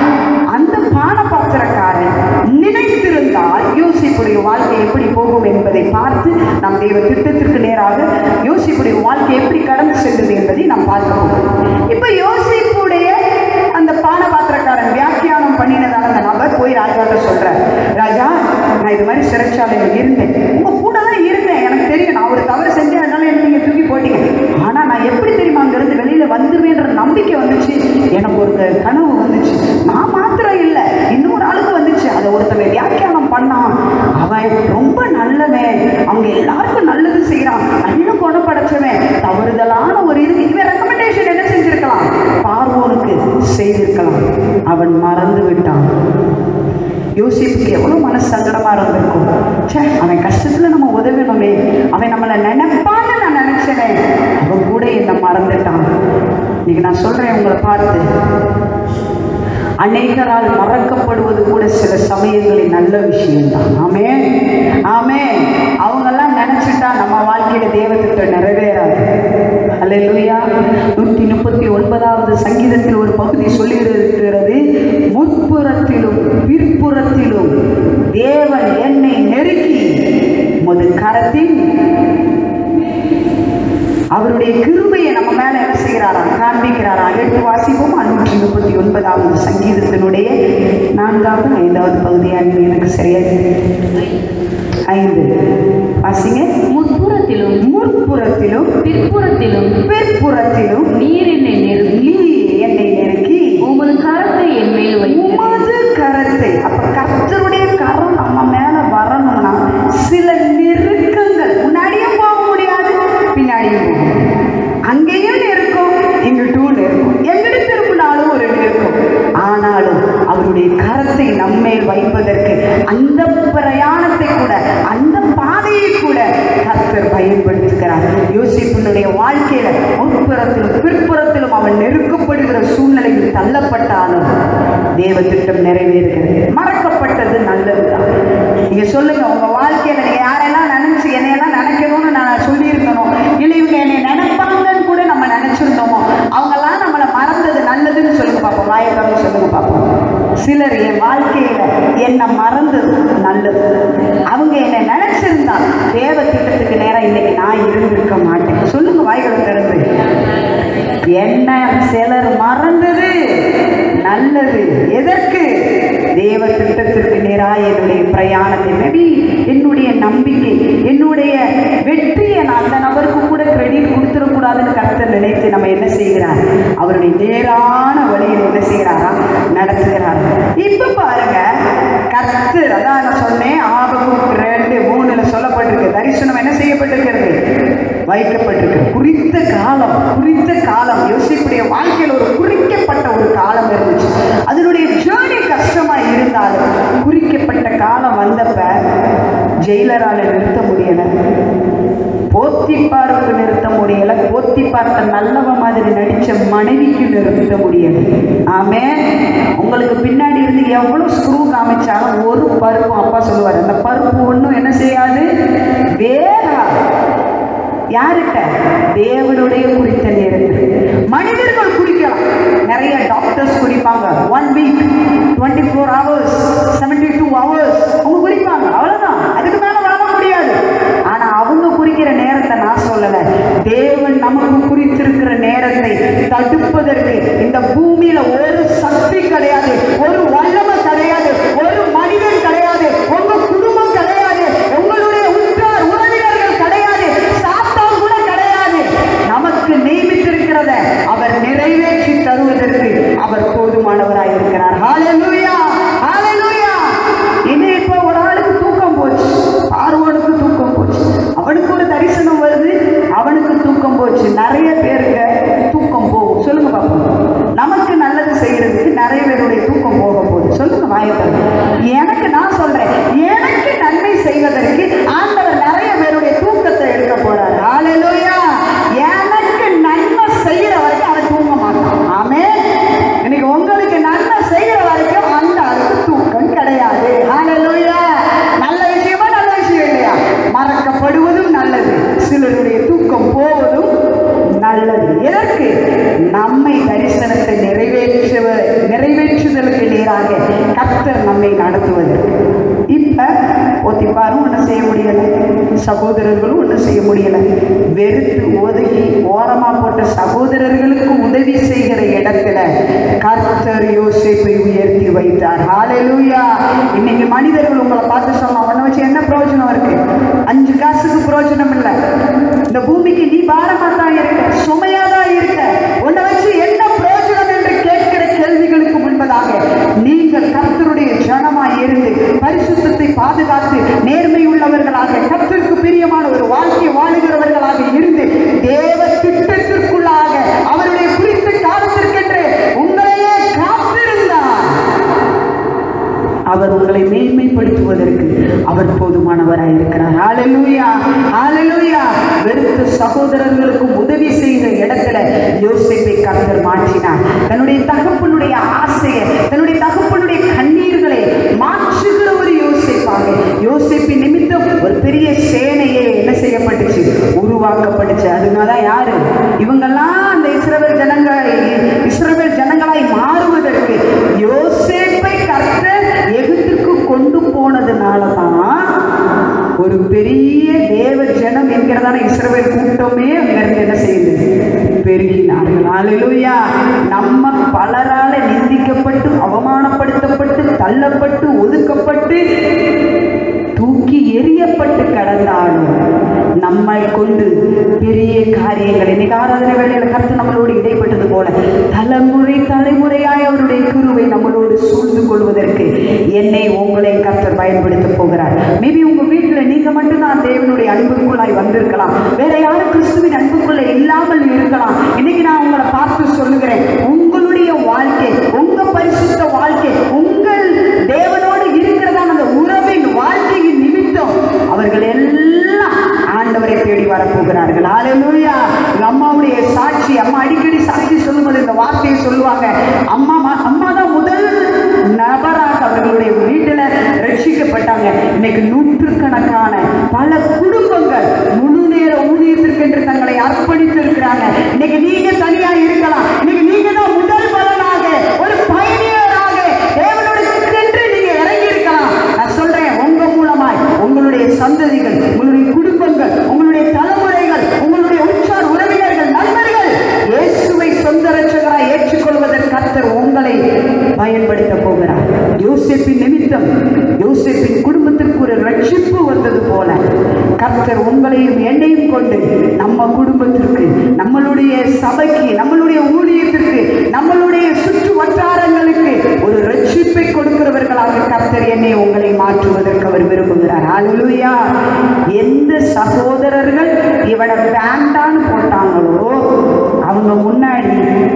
Speaker 1: அந்த பான பாத்திரக்காரன் நினைத்திருந்தால் யோசிப்புடைய வாழ்க்கை எப்படி போகும் என்பதை பார்த்து நம் தேவ திட்டத்திற்கு நேராக யோசிப்புடைய வாழ்க்கை எப்படி கடந்து சென்றது என்பதை நாம் பார்க்கிறோம். இப்ப யோசிப்புடைய அந்த பான பாத்திரக்காரன் வியாக்கியானம் பண்ணினதான அந்த நபர் போய் ராஜாட்ட சொல்றார், ராஜா நான் இது மாதிரி சிறைச்சாலையில் இருந்தேன், உங்க கூட தான் இருந்தேன், எனக்கு தெரியும் நான் ஒரு தவறு செஞ்சேன், அதனால என்ன நீங்க தூக்கி போட்டீங்க. ஆனா நான் எப்படி தெரியுமா அங்கிருந்து வெளியில வந்துருவேன்ற நம்பிக்கை வந்துச்சு, எனக்கு ஒரு கனவு வந்துச்சு, நான் மாத்திரம் இல்லை இன்னொரு ஆளுக்கு வந்துச்சு, அதை ஒருத்தவன் வியாக்கியானம் பண்ணான், அவன் ரொம்ப நல்லவன், அவங்க எல்லாருக்கும் நல்லது செய்யறான், நல்ல குணப்படைச்சவன், தவறுதலான ஒரு இது இவன் ரெக்கமெண்டேஷன் என்ன செஞ்சிருக்கலாம், பார்வோனுக்கு செய்திருக்கலாம். அவன் மறந்து விட்டான். யோசிப்புக்கு எவ்வளவு மனசு சங்கடமா இருந்திருக்கும். சே, அவன் கஷ்டத்துல நம்ம உதவணுமே, அவன் நம்மளை நினைப்பான்னு நான் நினைச்சேனே, அவன் கூட என்னை மறந்துட்டான். இன்னைக்கு நான் சொல்றேன் உங்களை பார்த்து, அநேகரால் மறக்கப்படுவது கூட சில சமயங்களில் நல்ல விஷயம்தான். ஆமே ஆமே. அவங்கெல்லாம் நினைச்சிட்டா நம்ம வாழ்க்கையில தேவத்திட்டம் நிறைவேறாது. அல்லேலூயா. நூற்றி முப்பத்தி ஒன்பதாவது சங்கீதத்தில் ஒரு பகுதி சொல்லியிருக்கிறது, முற்புறத்திலும் பிற்புறத்திலும் தேவன் என்னை நெருக்கி முது கரத்தின் அவருடைய கிருபையை நம்ம மேல என்ன செய்கிறாரா, காண்பிக்கிறாரா. எடுத்து வாசிப்போம். நூற்றி முப்பத்தி ஒன்பதாவது சங்கீதத்தினுடைய நான்காவது ஐந்தாவது பகுதியாக எனக்கு சரியா ஐந்து வாசிங்க.
Speaker 2: முற்புறத்திலும்
Speaker 1: முற்புறத்திலும்
Speaker 2: பிற்புறத்திலும்
Speaker 1: பிற்புறத்திலும்
Speaker 2: நீர் என்னை நெருக்கி
Speaker 1: என்னை நெருக்கி
Speaker 2: உமது கரத்தை என் மேல்
Speaker 1: உமது கரத்தை. அப்ப கர்த்தருடைய கரம் நம்ம மேல வரணும்னா சில நெருக்கங்கள், முன்னாடியும் போக முடியாது, பின்னாடியும் போக முடியாது. அங்கேயும் நெருக்கம், இங்கிட்டும் நெருக்கம், எங்கிட்ட திரும்பினாலும் ஒரு நெருக்கம். ஆனாலும் அவருடைய கரத்தை நம்மேல் வைப்பதற்கு அந்த பிரயாணத்தை கூட, அந்த பாதையை கூட கர்த்தர் பயன்படுத்துகிறார். யோசிப்பினுடைய வாழ்க்கையில முற்புறத்திலும் பிற்புறத்திலும் அவன் நெருக்கப்படுகிற சூழ்நிலையில் தள்ளப்பட்டாலும் தேவ திட்டம் நிறைவேறுகிறது. மறக்கப்பட்டது நல்லதுதான். நீங்க சொல்லுங்க, உங்க வாழ்க்கையில நீங்க யாரெல்லாம் நினைச்சு என்னையெல்லாம் நினைக்கணும்னு நான் சொல்லியிருக்கணும், இல்லை இவங்க என்னை நினைப்பாங்கன்னு கூட நம்ம நினைச்சிருந்தோமோ, அவங்கெல்லாம் நம்மளை மறந்தது நல்லதுன்னு சொல்லுங்க பார்ப்போம். வாயக்காரங்க சொல்லுங்க பார்ப்போம். சிலர் என் வாழ்க்கையில என்னை மறந்தது நல்லது. அவங்க என்னை நினைச்சிருந்தா தேவ திட்டத்துக்கு நேரம் இன்னைக்கு நான் இருந்திருக்க மாட்டேன். சொல்லுங்க வாய்களை திறந்து. என்ன சிலர் மறந்தது நல்லது. எதற்கு? தேவ திட்டத்திற்கு நேராக என்னுடைய பிரயாணத்தை, மேபி என்னுடைய நம்பிக்கை, என்னுடைய வெற்றியை நான் அந்த நபருக்கு கூட கிரெடிட் கொடுத்துடக்கூடாதுன்னு கர்த்தர் நினைத்து நம்ம என்ன செய்கிறார், அவருடைய நேரான வழியில் என்ன செய்கிறாரா, நடத்துகிறார். இப்ப பாருங்க, கர்த்தர் அதான் நான் சொன்னேன், ஆபகம் ரெண்டு மூணுல சொல்லப்பட்டிருக்கு, தரிசனம் என்ன செய்யப்பட்டிருக்கிறது, வைக்கப்பட்டிருக்கு. குறித்த காலம், குறித்த காலம். யோசிப்புடைய வாழ்க்கையில் ஒரு குறிக்கப்பட்ட ஒரு காலம் இருந்துச்சு. அதனுடைய ஜேர்னி கஷ்டமா இருந்தாலும் குறிக்கப்பட்ட காலம் வந்தப்ப ஜெயிலரால நிறுத்த முடியல, போத்திபாருக்கு நிறுத்த முடியல, போத்திபார்த்த நல்லவ மாதிரி நடிச்ச மனைவிக்கு நிறுத்த முடியல. ஆமே. உங்களுக்கு பின்னாடி இருந்து எவ்வளவு ஸ்க்ரூ காமிச்சாலும் ஒரு பருப்பு, அப்பா சொல்லுவார், அந்த பருப்பு ஒன்றும் என்ன செய்யாது, வேறா. யார்கிட்ட? தேவனுடைய குறித்த நேரத்தில். மனிதர்கள் குறிக்கலாம், நிறைய டாக்டர்ஸ் குறிப்பாங்க, one week twenty four hours seventy two hours அவங்க குறிப்பாங்க, அவ்வளவுதான், அதுக்கு மேல வாழ முடியாது. ஆனா அவங்க குறிக்கிற நேரத்தை நான் சொல்லல. தேவன் நமக்கு குறித்திருக்கிற நேரத்தை தடுப்பதற்கு இந்த பூமியில ஒரு சக்தி கிடையாது, ஒரு வல்லமை கிடையாது, ஒரு மனிதன் கிடையாது, உங்க குடும்பம் கிடையாது, உங்களுடைய உற்றார் உறவினர்கள் கிடையாது, சாத்தான் கூட கிடையாது. நமக்கு நியமித்திருக்கிறத அவர் நிறைவேற்றி தருவதற்கு அவர் போதுமானவராய் இருக்கிறார். ஹல்லேலூயா, ஹல்லேலூயா. இது இப்போ ஒரு ஆளுக்கு தூக்கம் போச்சு, பார்வோனுக்கு தூக்கம் போச்சு, அவனுக்கு ஒரு தரிசனம் வருது, அவனுக்கு தூக்கம் போச்சு. நிறைய பேருக்கு தூக்கம் போகும். சொல்லுங்க பாப்போம். நமக்கு நல்லது செய்யறதுக்கு நிறைய பேருடைய தூக்கம் போக போகுது. சொல்லுங்க வாயப்பட. எனக்கு நான் சொல்றேன், எனக்கு நன்மை செய்வதற்கு ஆண்டவர் நிறைய பேருடைய தூக்கத்தை எடுக்க போறாரு. ஹல்லேலூயா. எனக்கு நன்மை செய்யற வரைக்கும் அவன் தூங்க மாட்டான். ஆமே. இன்னைக்கு உங்களுக்கு நன்மை செய்யற வரைக்கும் அந்த அளவுக்கு தூக்கம் கிடையாது. ஹல்லேலூயா. நல்ல விஷயமா நல்ல விஷயம் இல்லையா? மறக்கப்படுவதும் நல்லது, சிலருடைய தூக்கம் போவதும் நல்லது. எதற்கு? நம்மை தரிசனத்தை நிறைவேற்ற நிறைவேற்றுதலுக்கு நேராக கர்த்தர் நம்மை நடத்துவதற்கு. இப்ப போத்திபாரும் ஒன்றும் செய்ய முடியல, சகோதரர்களும் ஒன்றும் செய்ய முடியல. வெறுத்து ஒதுக்கி ஓரமா போட்ட சகோதரர்களுக்கு உதவி செய்கிற இடத்துல கர்த்தர் யோசேப்பை உயர்த்தி வைத்தார். ஹல்லேலூயா. இன்னைக்கு மனிதர்கள் உங்களை பார்த்து சொல்லலாம், உன்னை வச்சு என்ன பிரயோஜனம் இருக்கு? அஞ்சு காசுக்கு பிரயோஜனம் இல்லை. இந்த பூமிக்கு நீ பாரமா தான் இருக்க, சுமையா தான் இருக்க, உன்னை வச்சு என்ன பிரயோஜனம் என்று கேட்கிற கேள்விகளுக்கு முன்பதாக நீங்கள் கர்த்தருடைய ஜனமாய் இருந்து பரிசுத்தத்தை பாதுகாத்து நேர்மை உள்ளவர்களாக கர்த்தருக்கு பிரியமான ஒரு வாழ்க்கை வாழுகிறவர்களாக இருந்து தேவ திட்டத்திற்குள்ளாக அவருடைய குறித்த காலத்திற்கென்று உங்களையே காத்திருந்தார். அவர் உங்களை மேன்மைப்படுத்துவதற்கு அவர் போதுமானவராய் இருக்கிறார். ஹல்லேலூயா, ஹல்லேலூயா. வெறுத்த சகோதரர்களுக்கும் உதவி செய்கிற இடத்துல யோசேப்பை கர்த்தர் மாற்றினார். தன்னுடைய தகப்பனுடைய ஆசையை, தன்னுடைய தகப்பனுடைய கண்ணீர்களை மாற்றுகிற ஒரு யோசேப்பாக, யோசேப்பின் நிமித்தம் ஒரு பெரிய சேனையே என்ன செய்யப்பட்டுச்சு, உருவாக்கப்பட்டுச்சு. அதனாலதான் யாரு இவங்கெல்லாம் அந்த இஸ்ரவேல் ஜனங்களை இஸ்ரவேல் ஜனங்களாய் மாறுவதற்கு யோசேப்பை கர்த்தர் எகிப்துக்கு கொண்டு போனதுனாலதான் ஒரு பெரிய தேவ ஜனம் என்கிறதான இஸ்ரவேல் கூட்டமே அங்கிருந்து என்ன செய்யுது, பெருகினார்கள். ஹல்லேலூயா. நம்ம பலரால நிந்திக்கப்பட்டு அவமானப்படுத்தப்பட்டு தள்ளப்பட்டு ஒதுக்கப்பட்டு தூக்கி எறியப்பட்டு கடந்தாலும் நம்மை கொண்டு பெரிய காரியங்கள் இன்னைக்கு ஆராதனை வேளையில கர்த்தர் நம்மளோடு இடைப்பட்டது போல தலைமுறை தலைமுறையாய் அவருடைய கிருபை நம்மளோடு சூழ்ந்து கொள்வதற்கு என்னை உங்களை கர்த்தர் பயன்படுத்த போகிறார். மேபி உங்க வீட்டுல நீங்க மட்டும்தான் தேவனுடைய அன்புக்குள்ளாய் வந்திருக்கலாம், வேற யாரும் கிறிஸ்துவின் அன்புக்குள்ள இல்லாமல் இருக்கலாம். இன்னைக்கு நான் உங்களை பார்த்து சொல்லுகிறேன், உங்களுடைய வாழ்க்கை, உங்க பரிசுத்த வாழ்க்கை, உங்கள் தேவனோடு இருக்கிறதான அந்த உறவின் வாழ்க்கையின் நிமித்தம் அவர்கள் எல்லாம் ஆண்டவரை தேடி வரப்போகிறார்கள். ஹல்லேலூயா. எங்க அம்மாவுடைய சாட்சி, அம்மா அடிக்கடி சாட்சி சொல்லும்போது இந்த வார்த்தையை சொல்லுவாங்க, அம்மா அம்மா தான் முதல் நபராக அவர்களுடைய வீட்டுல ரட்சிக்கப்பட்டாங்க. இன்னைக்கு நூற்றுக்கணக்கான பல குடும்பங்கள் முழு நேர ஊதியத்திற்கு என்று தங்களை அர்ப்பணித்து இருக்கிறாங்க. இன்னைக்கு நீங்க தனியா இருக்கலாம், இன்னைக்கு நீங்க தான் முதல் பலனாக ஒரு பயணியராக தேவனோடு சென்று நீங்க இறங்கி இருக்கலாம். நான் சொல்றேன், உங்க மூலமாய் உங்களுடைய சந்ததிகள், உங்களுடைய குடும்பங்கள், உங்களுடைய தலைமுறைகள், உங்களுடைய உற்றார் உறவினர்கள், நண்பர்கள் இயேசுவை சொந்த இரட்சகராய் ஏற்றுக்கொள்வதற்கு கர்த்தர் உங்களை பயன்படுத்த போகிறார். யோசேப்பின் நிமித்தம் யோசேப்பின் குடும்பத்திற்கு ஒரு ரட்சிப்பு வந்தது போல கர்த்தர் உங்களையும் என்னையும் கொண்டு நம்ம குடும்பத்திற்கு, நம்மளுடைய சபைக்கு, நம்மளுடைய ஊழியத்திற்கு, நம்மளுடைய சுற்று வட்டாரங்களுக்கு ஒரு ரட்சிப்பை கொடுக்கிறவர்களாக கர்த்தர் என்னை உங்களை மாற்றுவதற்கு அவர் விரும்புகிறார். ஹல்லேலூயா. எந்த சகோதரர்கள் இவனை வேண்டான்னு போட்டாங்களோ அவங்க முன்னாடி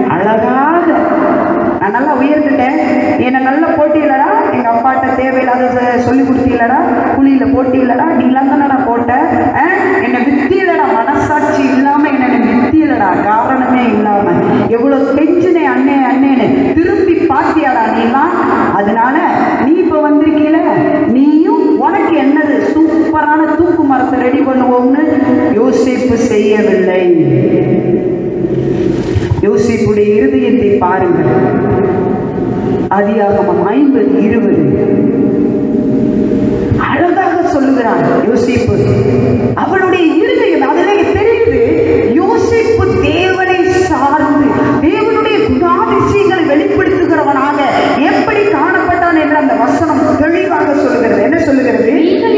Speaker 1: அழகாக, நான் நல்லா உயர்ந்துட்டேன், என்னை நல்லா போட்டியிலடா, எங்க அப்பாட்ட தேவையில்லாத சொல்லி கொடுத்தீங்களடா, குழியில போட்டியிலடா, நீலாம் தானடா போட்ட, என்னை வித்தியிலடா, மனசாட்சி இல்லாம என்னை வித்தியிலடா, காரணமே இல்லாம எவ்வளவு கெஞ்சினே அண்ணே அண்ணேன்னு திரும்பி பாத்தியாடா நீலாம், அதனால நீ இப்ப வந்திருக்கீல, நீயும் உனக்கு என்னது சூப்பரான தூக்கு மரத்தை ரெடி பண்ணுவோம்னு யோசிப்பு செய்யவில்லை. யோசிப்புடைய இருதயத்தை பாருங்கள். ஆதியாகமம் ஐம்பது இருபது அழகாக சொல்லுகிறான் யோசிப்பு. அவனுடைய இருதயம் அதிலே தெரியுது, யோசிப்பு தேவனை சார்ந்து தேவனுடைய குணாதிசயங்களை வெளிப்படுத்துகிறவனாக எப்படி காணப்பட்டான் என்று அந்த வசனம் தெளிவாக சொல்லுகிறது. என்ன சொல்லுகிறது?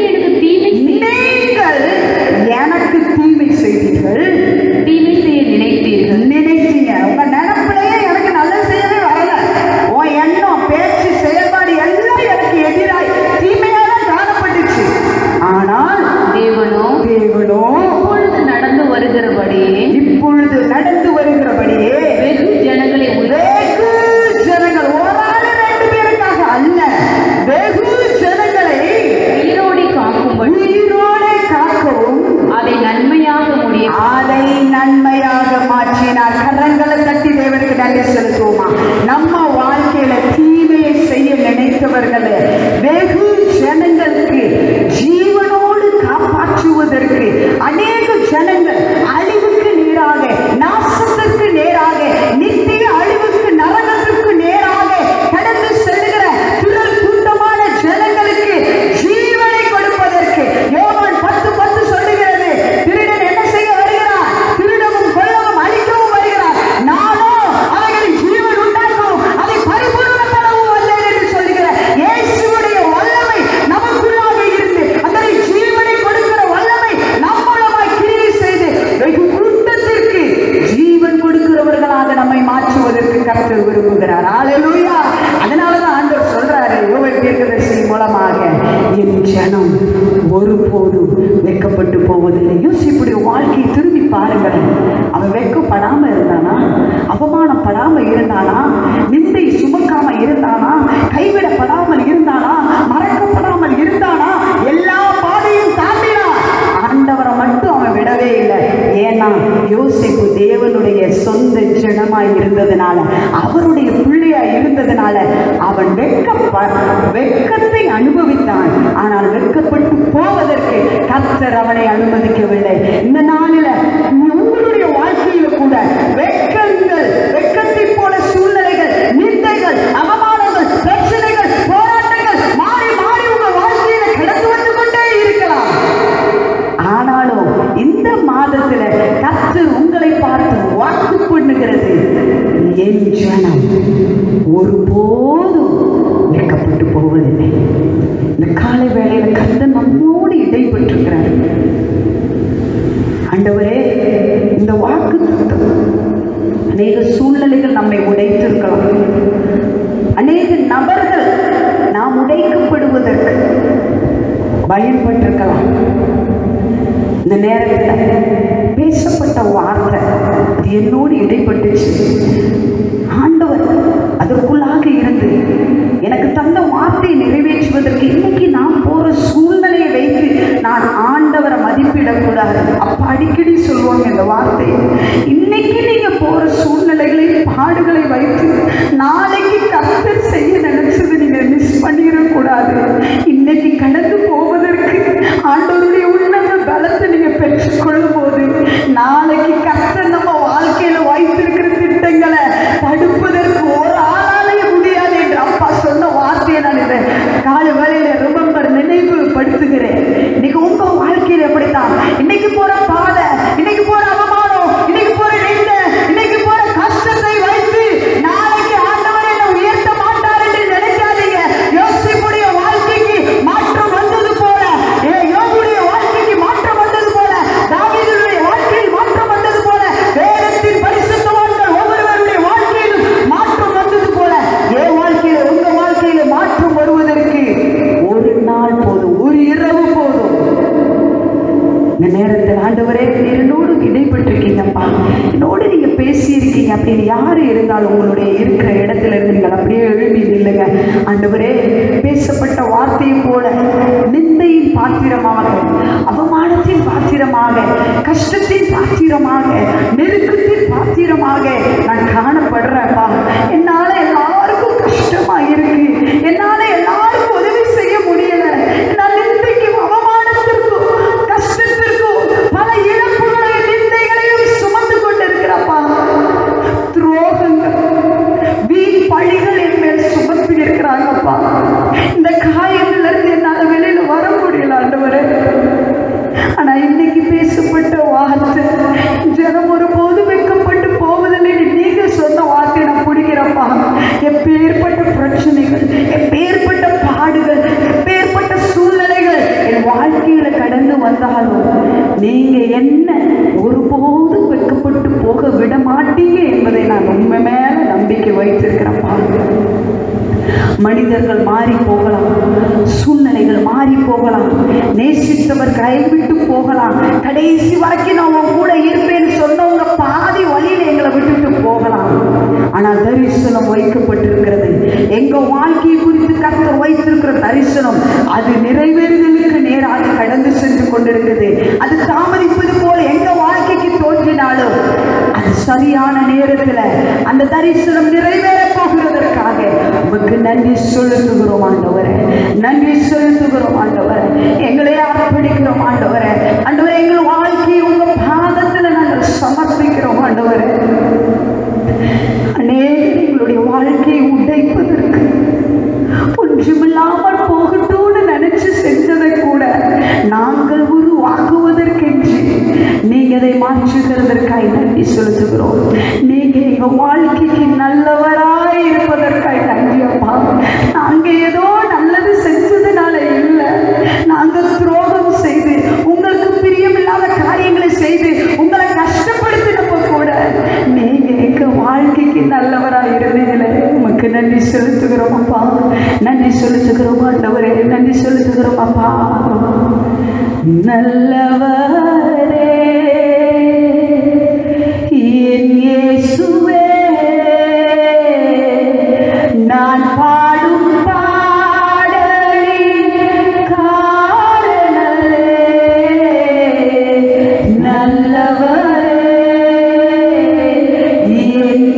Speaker 1: நீங்கள் எனக்கு தீமை செய்தீர்கள்,
Speaker 2: தீமை செய்ய நினைத்தீர்கள்,
Speaker 1: நினைச்சீங்க. உங்க நினைப்பிலேயே எனக்கு நல்லது செய்யவே வரல, உன் எண்ணம் பேச்சு செயல்பாடு எல்லாம் எனக்கு எதிராய் தீமையாக காணப்பட்டுச்சு. ஆனால்
Speaker 2: தேவனோ
Speaker 1: தேவனோ
Speaker 2: இப்பொழுது நடந்து வருகிறபடியே
Speaker 1: இப்பொழுது நடந்து வருகிறபடியே
Speaker 2: வெகு ஜனங்களை
Speaker 1: வெகு ஜனங்கள், ஒரு ஆளு ரெண்டு பேருக்காக அல்ல, வெகு ஜனங்களை
Speaker 2: உயிரோடு காக்கும்படி
Speaker 1: உயிரோடு காக்கவும்
Speaker 2: அதை நன்மையாக முடிய
Speaker 1: அதை நன்மையாக மாற்றினார். கரங்களை தட்டி தேவனுக்கு நன்றி செலுத்துவோமா? நம்ம வாழ்க்கையில தீமையை செய்ய நினைத்தவர்கள் வெகு ஜனங்களுக்கு ஜீவனோடு காப்பாற்றுவதற்கு அநேக ஜனங்கள் அழிவுக்கு நேராக, நாசத்திற்கு நேராக, நித்திய அழிவுக்கு நரகத்திற்கு நேராக கடந்து செல்கிற திரள் கூட்டமான ஜனங்களுக்கு ஜீவனை கொடுப்பதற்கு யோவான் பத்து பத்து சொல்லுகிறது, திருடன் என்ன செய்ய வருகிறார்? திருடவும் கொல்லவும் அழிக்கவும் வருகிறார், நானோ அவைகளின் ஜீவன் உண்டாக்கவும் அதை பரிபூர்ணப்படவும் வந்தேன் என்று சொல்லுகிற இயேசுவுடைய வல்லமை நமக்குள்ளாக இருந்து அந்த ஜீவனை கொடுக்கிற வல்லமை நம் மூலமாய் கிரியை செய்து வெகு கூட்டத்திற்கு ஜீவன் கொடுக்கிறவர்களாக நம்மை மாற்றுவதற்கு கர்த்தர் விரும்புகிறார். ஹல்லேலூயா. அதனாலதான் ஆண்டவர் சொல்றாரு யோவேல் தீர்க்கதரிசி மூலமாக, என் ஜனம் ஒருபோதும் வெட்கப்பட்டு போவதில்லை. யோசிப்புடைய வாழ்க்கையை திரும்பி பாருங்களேன். அவன் வெட்கப்படாம இருந்தானா? அவமானப்படாம இருந்தானா? நிந்தை சுமக்காம இருந்தானா? கைவிடப்படாமல் இருந்தானா? ஜனமாய் இருந்ததுனால, அவருடைய பிள்ளையாய் இருந்ததுனால அவன் வெட்க வெட்கத்தை அனுபவித்தான். ஆனால் வெட்கப்பட்டு போவதற்கு கர்த்தர் அவனை அனுமதிக்கவில்லை. இந்த நாளில உங்களுடைய வாழ்க்கையில கூட வெட்கங்கள், வெட்கத்தை போல சூழ்நிலைகள், நிந்தைகள், அவமானங்கள், பிரச்சனைகள், போராட்டங்கள் மாறி மாறி உங்க வாழ்க்கையில கடந்து வந்து கொண்டே இருக்கலாம். ஆனாலும் இந்த மாதத்துல கர்த்தர் உங்களை பார்த்து வாக்கு பண்ணுகிறது, என் ஜனம் ஒருபோதும் வெட்கப்பட்டு போவதில்லை. இந்த காலை வேளையில கர்த்தர் நம்மோடு இடைப்பட்டிருக்கிறார். ஆண்டவரே, இந்த வாக்கு அநேக சூழ்நிலைகள் நம்மை உடைத்திருக்கலாம். அநேக நபர்கள் நாம் உடைக்கப்படுவதற்கு பயன்பட்டிருக்கலாம். இந்த நேரத்தில் பேசப்பட்ட வார்த்தை அது என்னோடு இடைப்பட்டுச்சு. ஆண்டவர் அதற்குள்ளாக இருந்து எனக்கு தந்த வார்த்தையை நிறைவேற்றுவதற்கு இன்னைக்கு நான் போற சூழ்நிலையை வைத்து நான் ஆண்டவரை மதிப்பிடக்கூடாது. அப்ப அடிக்கடி சொல்லுவாங்க இந்த வார்த்தை. இன்னைக்கு நீங்க போற சூழ்நிலைகளை, பாடுகளை வைத்து நாளைக்கு கர்த்தர் செய்ய நினைச்சது நீங்க மிஸ் பண்ணிடக்கூடாது. இன்னைக்கு கடந்து போவதற்கு ஆண்டவருடைய உன்னத பலத்தை நீங்க பெற்றுக்கொள்ளும் போது நாளைக்கு கர்த்தர் நம்ம வாழ்க்கையில வைத்திருக்கிற திட்டங்களை தடுப்பதற்கு ஒரு ஆளாலேயே முடியாது என்று அப்பா சொன்ன வார்த்தையை நான் இந்த காலை வேளையில ரொம்ப நினைவு படுத்துகிறேன். இன்னைக்கு உங்க வாழ்க்கையில எப்படித்தான் இன்னைக்கு போற பாதை, இன்னைக்கு போற அவமானம், இன்னைக்கு போற நிந்த, இன்னைக்கு போற கஷ்டத்தை வைத்து நாளைக்கு ஆண்டவர் என்ன உயர்த்த மாட்டார் என்று நினைக்காதீங்க. யோசிப்புடைய வாழ்க்கைக்கு மாற்றம் வந்தது போல, யோபுடைய வாழ்க்கைக்கு மாற்றம் வந்தது போல, தாவீதுடைய வாழ்க்கையில் மாற்றம் வந்தது போல, வேதத்தின் பரிசுத்தவான்கள் ஒவ்வொருவருடைய வாழ்க்கையிலும் மாற்றம் வந்தது போல என் வாழ்க்கையில, உங்க வாழ்க்கையில மாற்றம் வருவதற்கு ஒரு நாள் போதும், ஒரு இரவு போதும். இந்த நேரத்தில் ஆண்டவரே, என்னோடு இடைப்பட்டிருக்கீங்கப்பா, என்னோடு நீங்க பேசியிருக்கீங்க அப்படின்னு யாரு இருந்தாலும் உங்களுடைய இருக்கிற இடத்துல இருந்து நீங்கள் அப்படியே எழுதி நில்லுங்க. ஆண்டவரே, பேசப்பட்ட வார்த்தையை போல நிந்தையின் பாத்திரமாக, அவமானத்தின் பாத்திரமாக, கஷ்டத்தின் பாத்திரமாக, நெருக்கத்தின் பாத்திரமாக நான் காணப்படுறேன்ப்பா. என்னால எல்லாருக்கும் கஷ்டமா இருக்கு, என்னால எல்லாருக்கும் உதவி செய்ய முடியல, நான் நிந்தைக்கும் அவமானத்திற்கும் கஷ்டத்திற்கும் பல இழப்புகளையும் நிந்தைகளையும் சுமந்து கொண்டிருக்கிறப்பா. துரோகங்கள், வீண் பழிகள் என் மேல் சுமத்தி இருக்கிறாங்கப்பா. இந்த காயங்கள்ல இருந்து என்னால வெளியில வர முடியல ஆண்டவரே. ஆனா இன்னைக்கு பேசப்பட்ட வார்த்தை, ஜனம் ஒருபோது வெட்கப்பட்டு போவதில்லை நீங்க சொன்ன வார்த்தை நான் பிடிக்கிறப்பா. எப்பேற்பட்ட பிரச்சனைகள், எப்பேற்பட்ட பாடுகள், எப்பேற்பட்ட சூழ்நிலைகள் என் வாழ்க்கையில கடந்து வந்தாலும் நீங்க என்ன ஒருபோதும் வெட்கப்பட்டு போக விட மாட்டீங்க என்பதை நான் உண்மை மேல நம்பிக்கை வைத்திருக்கிறப்பா. மனிதர்கள் மாறி போகலாம், சூழ்நிலைகள் மாறி போகலாம், நேசித்தவர் கைவிட்டு போகலாம், கடைசி வரைக்கும் நான் உன் கூட இருப்பேன்னு சொன்னவங்க பாதி வழியில எங்களை விட்டுட்டு போகலாம். ஆனால் தரிசனம் வைக்கப்பட்டிருக்கிறது. எங்க வாழ்க்கையை குறித்து கர்த்தர் வைத்திருக்கிற தரிசனம் அது நிறைவேறுதலுக்கு நேராக கடந்து சென்று கொண்டிருக்கிறது. அது தாமதிப்பது போல எங்க வாழ்க்கைக்கு தோன்றினாலும் அது சரியான நேரத்தில் அந்த தரிசனம் நிறைவேற போகிறதற்காக உமக்கு நன்றி செலுத்துகிறோம் ஆண்டவரே, நன்றி செலுத்துகிறோம் ஆண்டவரே. எங்களே அர்ப்பணிக்கிறோம் ஆண்டவரே. ஆண்டவரே, எங்கள் வாழ்க்கையை உங்க பாதத்துல நாங்கள் சமர்ப்பிக்கிறோம் ஆண்டவரே. அநேகர் எங்களுடைய வாழ்க்கையை உடைப்பதற்கு, ஒன்றுமில்லாமல் போகட்டும்னு நினைச்சு செஞ்சதை கூட நாங்கள் உருவாக்குவதற்கென்று நீங்க அதை மாற்றுகிறதற்காக நன்றி செலுத்துகிறோம். நீங்க எங்க வாழ்க்கைக்கு நல்லவராய் இருப்பதற்காக நன்றி அப்பா. நாங்க ஏதோ நல்லது செஞ்சதுனால இல்லை, நாங்க துரோகம் செய்து உங்களுக்கு பிரியமில்லாத காரியங்களை செய்து உங்களை கஷ்டப்படுத்தினப்ப கூட நீங்க எங்க வாழ்க்கைக்கு நல்லவராய் இருந்தீங்களே, உமக்கு நன்றி செலுத்துகிறோம் அப்பா. நன்றி செலுத்துகிறோம் ஆண்டவரே, நன்றி செலுத்துகிறோம் அப்பா. நல்லவரே என் இயேசுவே, நான் பாடும் பாடலின் காரணரே. நல்லவரே என்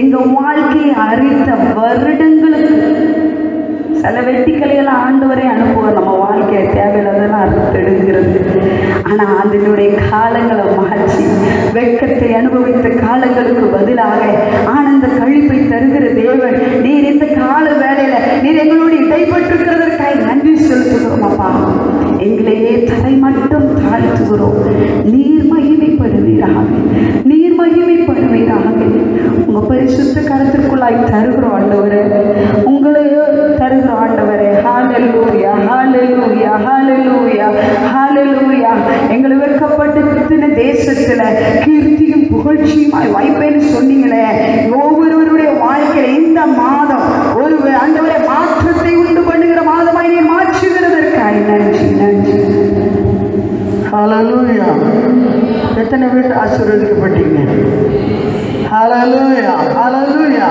Speaker 1: எங்க வாழ்க்கையை அரித்த வருடங்களுக்கு சில வெட்டிக்கலையெல்லாம் ஆண்டவரே அனுப்புவார். நம்ம வாழ்க்கையை தேவையில்லாதெல்லாம் அறுத்தெடுக்கிறது. ஆனால் அதனுடைய காலங்களை மாற்றி வெட்கத்தை அனுபவித்த காலங்களுக்கு பதிலாக ஆனந்த கழிப்பை தருகிற தேவன், நீர் இந்த கால வேலையில நீர் எங்களோடு இடைப்பட்டிருக்கிறதற்காக நன்றி செலுத்துகிறோம். அப்பா, எங்களையே தரை மட்டும் தாழ்த்துகிறோம். நீர் மகிமைப்படுவீராக, நீர் மகிமைப்படுவீராக. உங்க பரிசுத்த கருத்திற்குள்ளாய் தருகிறோம் ஆண்டவரே, உங்களையோ தருகிறோம் ஆண்டவரே. ஹல்லேலூயா, ஹல்லேலூயா, ஹல்லேலூயா, ஹல்லேலூயா. எங்களை வெட்கப்பட்டு தேசத்துல கீர்த்தியும் புகழ்ச்சியுமாய் வைப்பேன்னு சொன்னீங்களே, ஒவ்வொருவருடைய வாழ்க்கையில இந்த மாதம் ஒரு ஆண்டவரே மாற்றத்தை உண்டு பண்ணுகிற மாதமாய் நீ மாற்றுகிறதற்காய் நன்றி, நன்றி.
Speaker 3: ஹல்லேலூயா. எத்தனை பேர் ஆசீர்வதிக்கப்பட்டீங்க? ஹல்லேலூயா, ஹல்லேலூயா.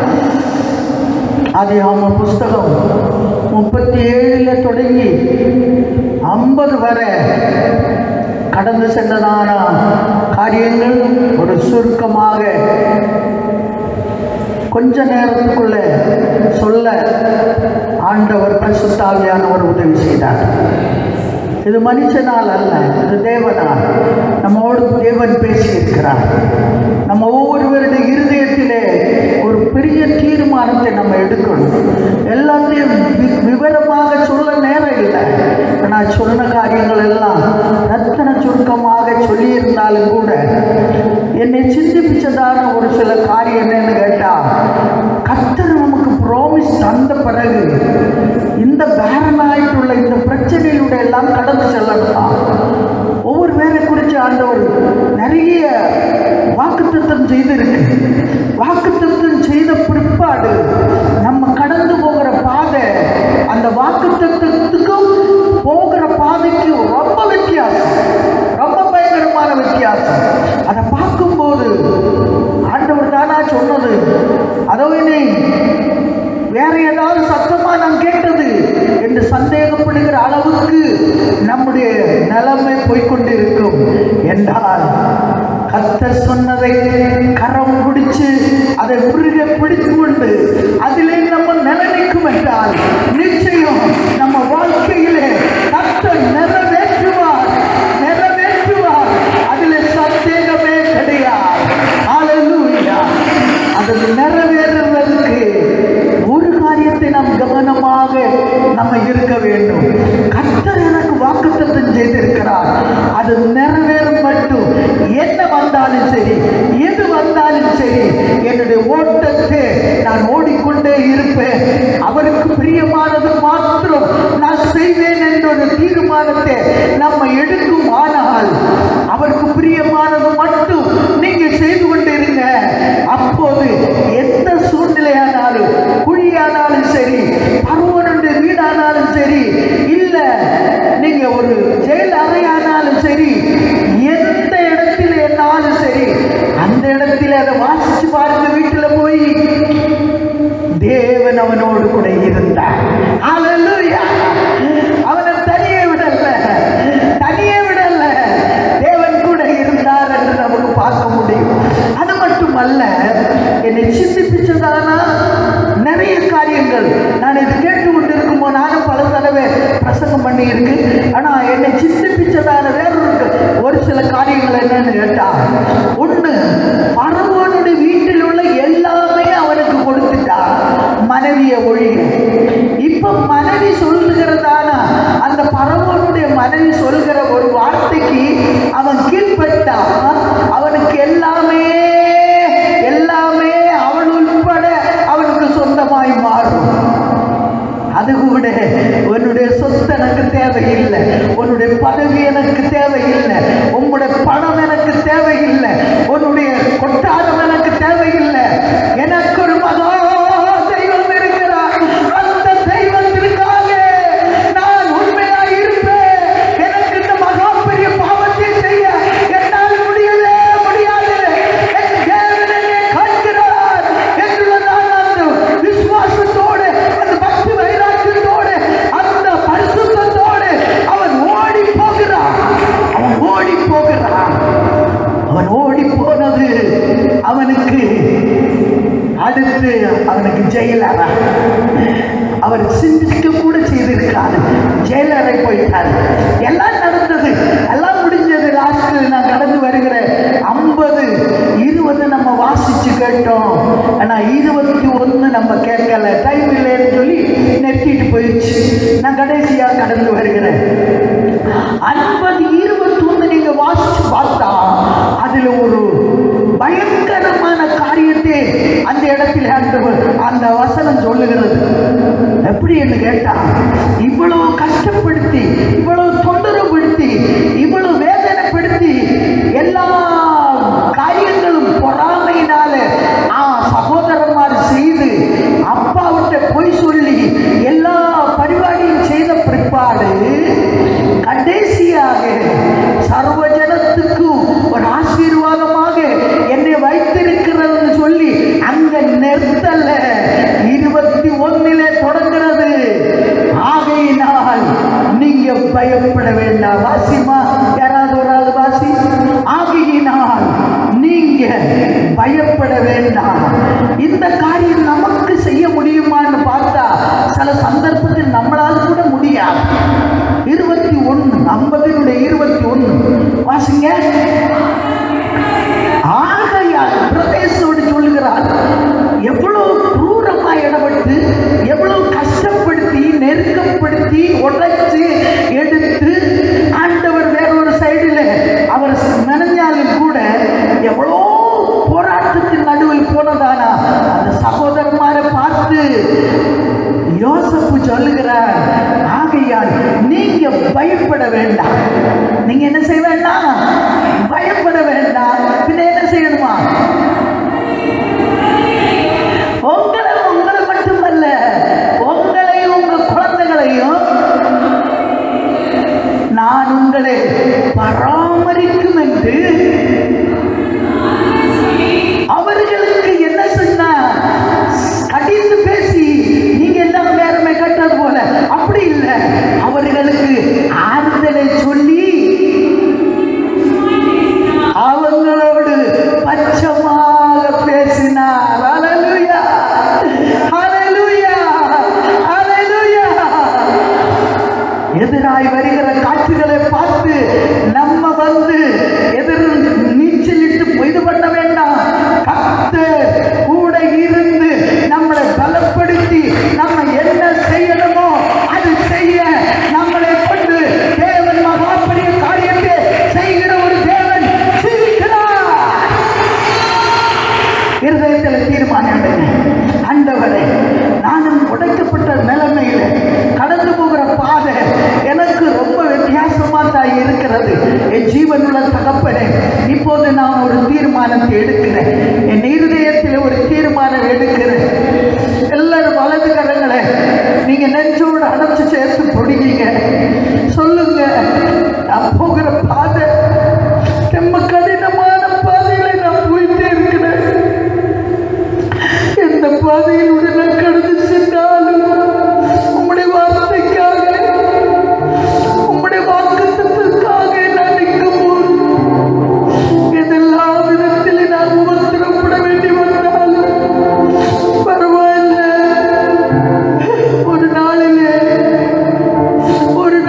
Speaker 3: ஆதியாகம புஸ்தகம் முப்பத்தி ஏழுல தொடங்கி ஐம்பது வரை கடந்து சென்றதான காரியங்கள் ஒரு சுருக்கமாக கொஞ்ச நேரத்துக்குள்ள சொல்ல ஆண்டவர் பரிசுத்த ஆவியானவர் உதவி செய்தார். இது மனுஷனால் அல்ல, இது தேவனால். நம்மோடு தேவன் பேசியிருக்கிறார். நம்ம ஒவ்வொருவருடைய இருதயத்திலே ஒரு பெரிய தீர்மானத்தை நம்ம எடுக்கணும். எல்லாத்தையும் விவரமாக சொல்ல நேரம் இல்லை. நான் சொன்ன காரியங்கள் எல்லாம் ரத்தன சுருக்கமாக சொல்லியிருந்தாலும் கூட என்னை சிந்திப்பிச்சதான ஒரு சில காரியம் என்னன்னு கேட்டா, கர்த்தர் நமக்கு ப்ராமிஸ் தந்த பிறகு இந்த பேரனாയിട്ടുள்ள இந்த பிரச்சனையிலுடைய எல்லாம் கடந்து செல்லலாம். ஒவ்வொரு வேலை குறித்து ஆண்டவர் நிறைய வாக்குத்தத்தம் செய்திருக்கு. வாக்குத்தத்தம் செய்த பிற்பாடு நம்ம கடந்து போகிற பாதை, அந்த வாக்குத்தத்தத்துக்கும் போகிற பாதைக்கும் ரொம்ப வித்தியாசம், ரொம்ப பயங்கரமான வித்தியாசம். அதை பார்க்கும்போது ஆண்டவர் தானா சொன்னது, அதோ இனி வேற ஏதாவது சத்தமா நான் கேட்டது என்று சந்தேகப்படுகிற அளவுக்கு நம்முடைய நிலைமை போய்கொண்டிருக்கும் என்றால், கர்த்தர் சொன்னதை கரம் பிடிச்சு அதை முருக பிடித்து கொண்டு அதிலே நம்ம நிலைநிற்கும் என்றால் நிச்சயம் நம்ம வாழ்க்கையிலே கர்த்தர் நிறைவேற்றுவார், நிறைவேற்றுவார். அதிலே சந்தேகமே கிடையாது. ஹல்லேலூயா. அது நிறைவேறுவதற்கு ஒரு காரியத்தை நாம் கவனமாக நம்ம இருக்க வேண்டும். கர்த்தர் எனக்கு வாக்குத்தத்தம் செய்திருக்கிறார், அது நிறைவேறும் மட்டும் என்ன வந்தாலும் சரி, எது வந்தாலும் சரி, என்னுடைய ஓட்டத்தை நான் ஓடிக்கொண்டே இருப்பேன். அவருக்கு பிரியமானது மாத்திரம் நான் செய்வேன் என்ற ஒரு தீர்மானத்தை நம்ம எடுக்கும். ஆனால் அவருக்கு பிரியமானது மட்டும் நீங்க செய்து கொண்டிருங்க. அப்போது எந்த சூழ்நிலையானாலும், குழியானாலும் சரி, பருவனுடைய வீடானாலும் சரி, இல்ல நீங்க ஒரு ஜெயில் அறையானாலும் சரி, எந்த இடத்துல என்னாலும் சரி, அந்த இடத்துல அதை வாசிச்சு பாருங்க. வீட்டுல போய் தேவன் அவனோடு கூட இருந்தார். ஹல்லேலூயா. அவனை தனியே விடல, தனியே விடல, தேவன் கூட இருந்தார் என்று நமக்கு பார்க்க முடியும். அது மட்டுமல்ல, என்னை சிந்திப்பிச்சதானா நிறைய காரியங்கள். நான் இது கேட்டுக்கொண்டு இருக்கும்போது நானும் பல தடவை பிரசங்கம் பண்ணி இருக்கு. ஆனா என்னை சிந்திப்பிச்சதான வேறொரு ஒரு சில காரியங்கள் என்னன்னு கேட்டா, ஒண்ணு, பரவோனுடைய வீட்டில் உள்ள எல்லாமே அவனுக்கு கொடுத்துட்டான், மனைவியை ஒழிய. இப்ப மனைவி சொல்லுகிறதான அந்த பரவோனுடைய மனைவி சொல்கிற ஒரு வார்த்தைக்கு அவன் கீழ்பட்டான். அவனுக்கு எல்லாமே எல்லாமே அவன் உட்பட அவனுக்கு சொந்தமாய் மாறும். அது கூட உன்னுடைய சொத்து எனக்கு தேவையில்லை, உன்னுடைய பதவி எனக்கு தேவையில்லை, உன்னுடைய பணம் எனக்கு தேவையில்லை, உன்னுடைய கொட்டாரம் எனக்கு தேவையில்லை. எனக்கு ஒரு மகா தெய்வம் இருக்கிறார். அந்த தெய்வத்திற்காக நான் உண்மையாக இருப்பேன். எனக்கு இந்த மகா பெரிய பாவத்தை செய்ய என்னால் முடியவே முடியாது. என் தேவன் என்னை காண்கிறார் என்றுள்ளதான அந்த விசுவாசத்தோடு, அந்த பக்தி வைராக்கியத்தோடு, அந்த பரிசுத்தத்தோடு அவன் ஓடி போகிறான். அவன் ஓடி போகிறான். அவன் ஓடி போனது அவனுக்கு போயிட்டாரா? அவர் சிந்திக்க கூட செய்திருக்காரு. ஜெயிலரை போயிட்டார். எல்லாம் நடந்தது, எல்லாம் முடிஞ்சது. லாஸ்ட் நான் கடந்து வருகிறேன். ஐம்பது இருபது நம்ம வாசிச்சு கேட்டோம். ஆனா இருபத்தி ஒண்ணு நம்ம கேட்கல, டைம் இல்லைன்னு சொல்லி நெட்டிட்டு போயிடுச்சு. நான் கடைசியா கடந்து வருகிறேன். ஐம்பது இருபத்தி ஒண்ணு நீங்க வாசிச்சு பார்த்தா அதுல ஒரு பயங்கரமான காரியத்தை அந்த இடத்துல அந்த வசனம் சொல்லுகிறது. எப்படி என்று கேட்டா, இவ்வளவு கஷ்டப்படுத்தி, இவ்வளவு தொந்தரவுப்படுத்தி, இவ்வளவு வேதனைப்படுத்தி, எல்லா காரியங்களும் பொறாமையினால சகோதரன்மார் செய்து அப்பாவிட்ட போய் சொல்லி எல்லா பரிபாடியும் செய்த பிற்பாடு கடைசியாக சர்வஜனத்துக்கு ஒரு ஆசீர்வாதமாக என்னை வைத்திருக்கிறதுன்னு சொல்லி அங்க நிறுத்தல, இருபத்தி ஒன்னிலே தொடங்கிறது. ஆகையினால் நீங்க பயப்பட வேண்டாம். வாசிமா, யாராவது ஒரு ஆள் வாசி. ஆகையினால் நீங்க பயப்பட வேண்டாம். இந்த காரியம் நமக்கு செய்ய முடியுமான்னு பார்த்தா சில சந்தர்ப்பத்தில் நம்மளால் கூட முடியாது. இருபத்தி ஒண்ணு ஐம்பதினுடைய இருபத்தி ஒண்ணு வாசிங்க. ஆகையால் பிரதேசோடு சொல்லுகிறார், எவ்வளவு क्रूரமா இடப்பட்டு, எவ்வளவு கஷ்டப்படுத்தி, நெருக்கப்படுத்தி, உடைச்சு எடுத்து ஆண்டவர் வேறொரு சைடில் அவர் நினைஞ்சாலும் கூட எவ்வளோ போராட்டத்தின் நடுவில் போனதானா அந்த சகோதரமாரை பார்த்து யோசப்பு சொல்லுகிறார், ஆகையால் நீங்க பயப்பட வேண்டாம். நீங்க என்ன செய்ய வேண்டாம்? பயப்பட வேண்டாம். பின்ன என்ன செய்யணுமா? உங்களை உங்களை மட்டுமல்ல, உங்களையும் உங்க குழந்தைகளையும் நான் உங்களை பராமரிக்கும் என்று அவர்களுக்கு என்ன சொன்னா, கடிந்து பேசி நீங்க எல்லாம் நேரமே கட்டது போல அப்படி இல்லை, அவர்களுக்கு ஆறுதலை சொல்லி அவங்களோடு பச்சமாக பேசினார். ஹல்லேலூயா, ஹல்லேலூயா, ஹல்லேலூயா. எதிராய் வருகிற காட்சிகளை பார்த்து நம்ம வந்து எதிர் நீச்சலிட்டு இது பண்ண வேண்டாம். கர்த்தர் கூட இருந்து நம்மளை பலப்படுத்தி நம்ம என்ன செய்யணுமோ அது செய்ய நம்மளை கொண்டு தேவன் மகா பெரிய காரியத்தை செய்கிற ஒரு தேவன் இருக்கிறார். இருதயத்தில் தீர்மானம் எடுங்க. ஆண்டவரே, நானும் உடைக்கப்பட்ட நிலைமையில கடந்து போகிற பாதை எனக்கு ரொம்ப வித்தியாசமா தான் இருக்கிறது. என் ஜீவனுள்ள தகப்பனே, இப்போது நான் ஒரு தீர்மானத்தை எடுக்கிறேன். என் இருதயத்தில் ஒரு தீர்மானம் எடுக்கிறேன். எல்லாரும் வலது கரங்களை நீங்க நெஞ்சோடு அடைச்சு சேர்த்து பொடிங்க. சொல்லுங்க, நான் போகிற பாதை ரொம்ப கடினமான பாதையில நான் போயிட்டே இருக்கிறேன். எந்த பாதையிலூட நான் கடந்து சென்றாலும் உம்முடைய வார்த்தைக்காக, உம்முடைய வாக்குத்தத்தத்துக்காக நான் நிற்கும் எதெல்லா விதத்தில் நான் உபத்திரப்பட வேண்டி வந்தாலும் பரவாயில்ல. ஒரு நாளிலே ஒரு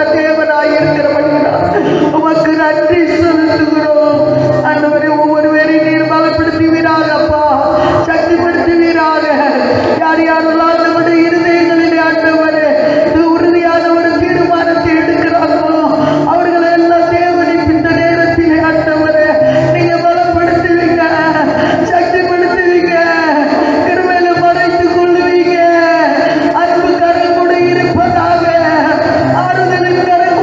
Speaker 3: தேவனாய் இருக்கிறபடியால் உமக்கு நன்றி செலுத்துகிறோம். ஆண்டவரே, ஒவ்வொருவரையும் நீர் பலப்படுத்துவீராக அப்பா, சக்திப்படுத்துவீராக. யார் யாரெல்லாம் நம்முடைய இருதயங்களிலே ஆண்டவரே உறுதியான ஒரு தீர்மானத்தை எடுக்கிறார்களோ அவர்களை எல்லாம் தேவனின் இந்த நேரத்திலே ஆண்டவரே நீங்க பலப்படுத்துவீங்க, சக்திப்படுத்துவீங்க, கிருபையில மறைத்துக் கொள்ளுவீங்க. அன்பு கரம் கூட இருப்பதாக, ஆறுதலின் கரம்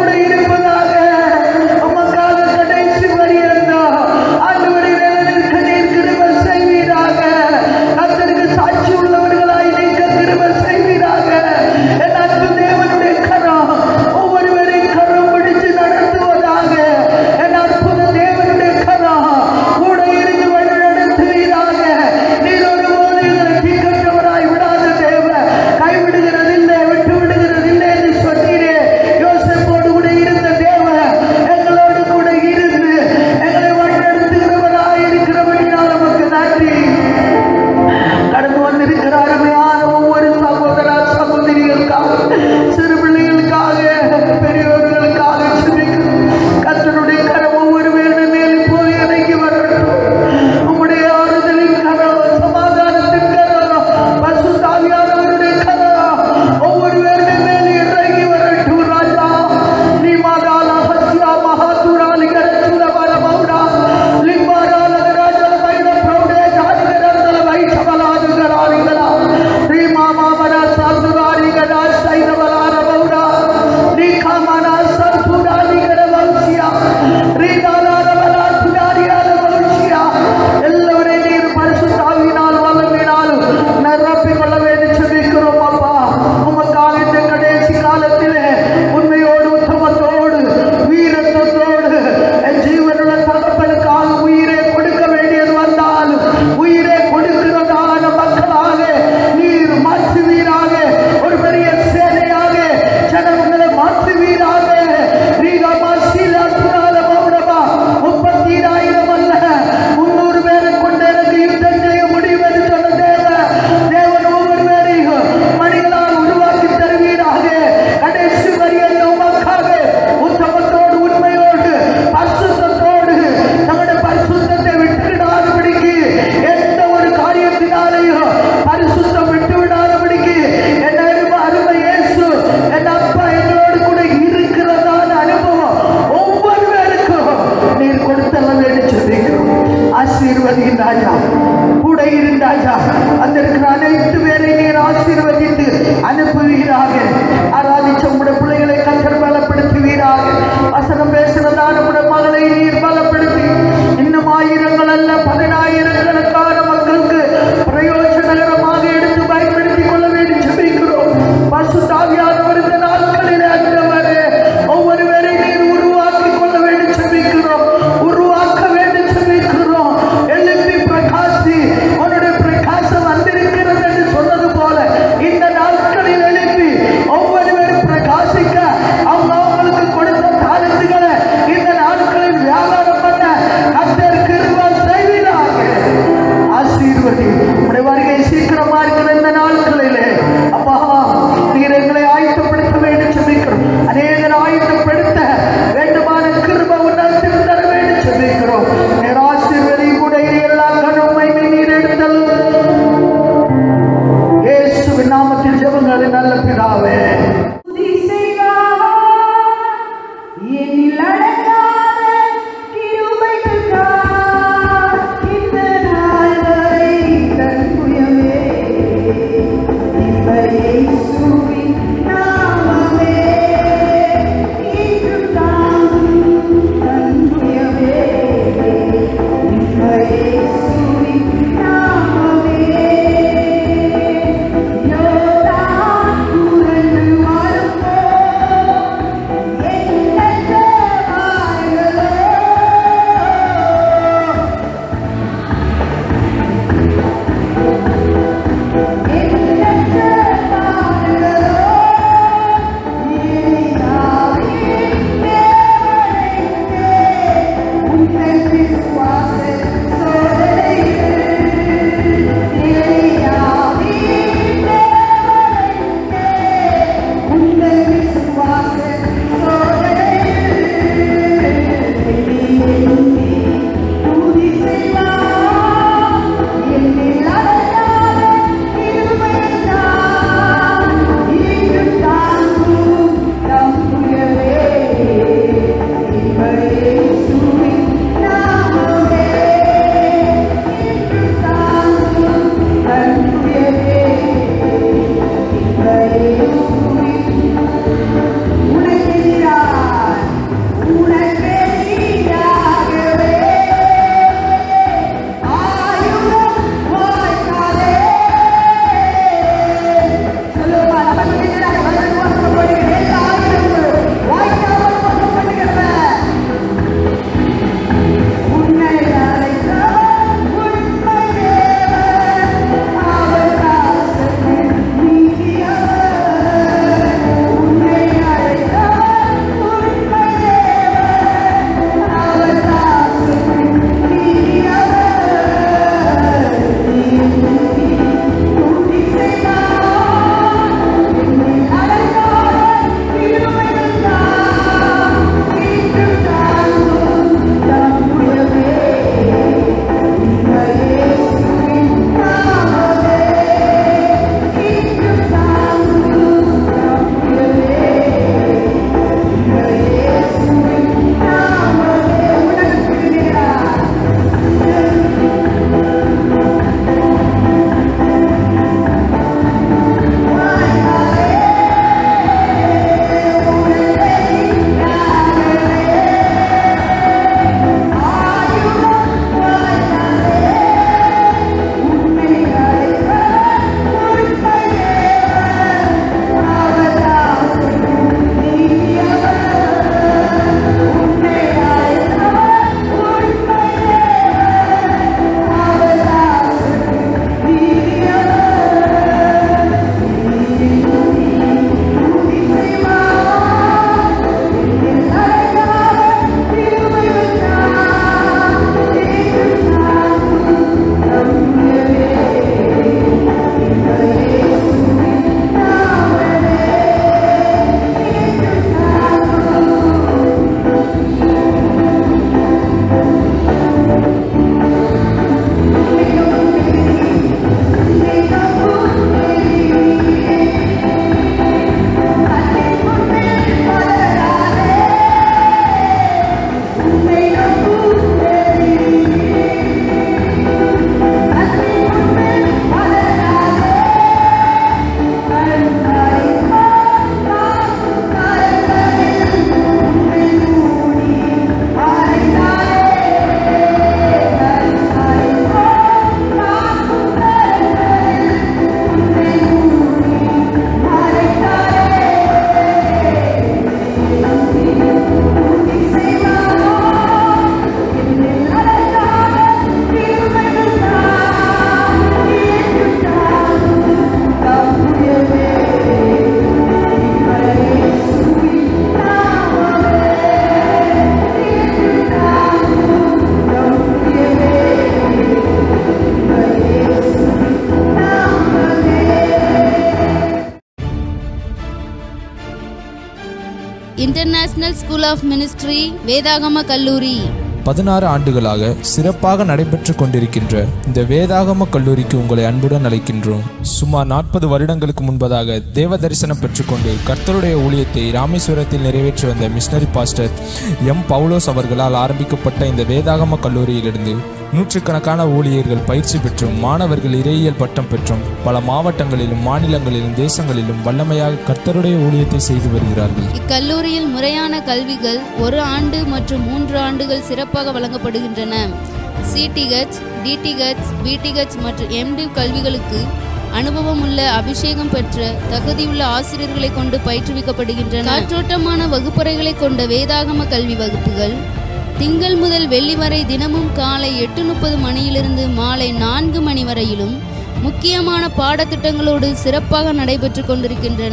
Speaker 4: இன்டர்நேஷனல் ஸ்கூல் ஆஃப் மினிஸ்ட்ரி வேதாகம கல்லூரி.
Speaker 5: பதினாறு ஆண்டுகளாக சிறப்பாக நடைபெற்று கொண்டிருக்கின்ற இந்த வேதாகம கல்லூரிக்கு உங்களை அன்புடன் அழைக்கின்றோம். சுமார் நாற்பது வருடங்களுக்கு முன்பதாக தேவ தரிசனம் பெற்றுக்கொண்டு கர்த்தருடைய ஊழியத்தை ராமேஸ்வரத்தில் நிறைவேற்றி வந்த மிஷனரி பாஸ்டர் எம் பவுலோஸ் அவர்களால் ஆரம்பிக்கப்பட்ட இந்த வேதாகம கல்லூரியிலிருந்து நூற்றுக்கணக்கான ஊழியர்கள் பயிற்சி பெற்றும் மாணவர்கள் இறையியல் பட்டம் பெற்றும் பல மாவட்டங்களிலும் மாநிலங்களிலும் தேசங்களிலும் வல்லமையாக கர்த்தருடைய ஊழியத்தை செய்து வருகிறார்கள்.
Speaker 4: இக்கல்லூரியில் முறையான கல்விகள் ஒரு ஆண்டு மற்றும் மூன்று ஆண்டுகள் சிறப்பாக வழங்கப்படுகின்றன. சிடிஹெச், டிடிஹெச், பிடிஹெச் மற்றும் எம்டிவ் கல்விகளுக்கு அனுபவம் உள்ள அபிஷேகம் பெற்ற தகுதியுள்ள ஆசிரியர்களை கொண்டு பயிற்றுவிக்கப்படுகின்றன. காற்றோட்டமான வகுப்பறைகளை கொண்ட வேதாகம கல்வி வகுப்புகள் திங்கள் முதல் வெள்ளி வரை தினமும் காலை எட்டு முப்பது மணியிலிருந்து மாலை நான்கு மணி வரையிலும் முக்கியமான பாடத்திட்டங்களோடு சிறப்பாக நடைபெற்று கொண்டிருக்கின்றன.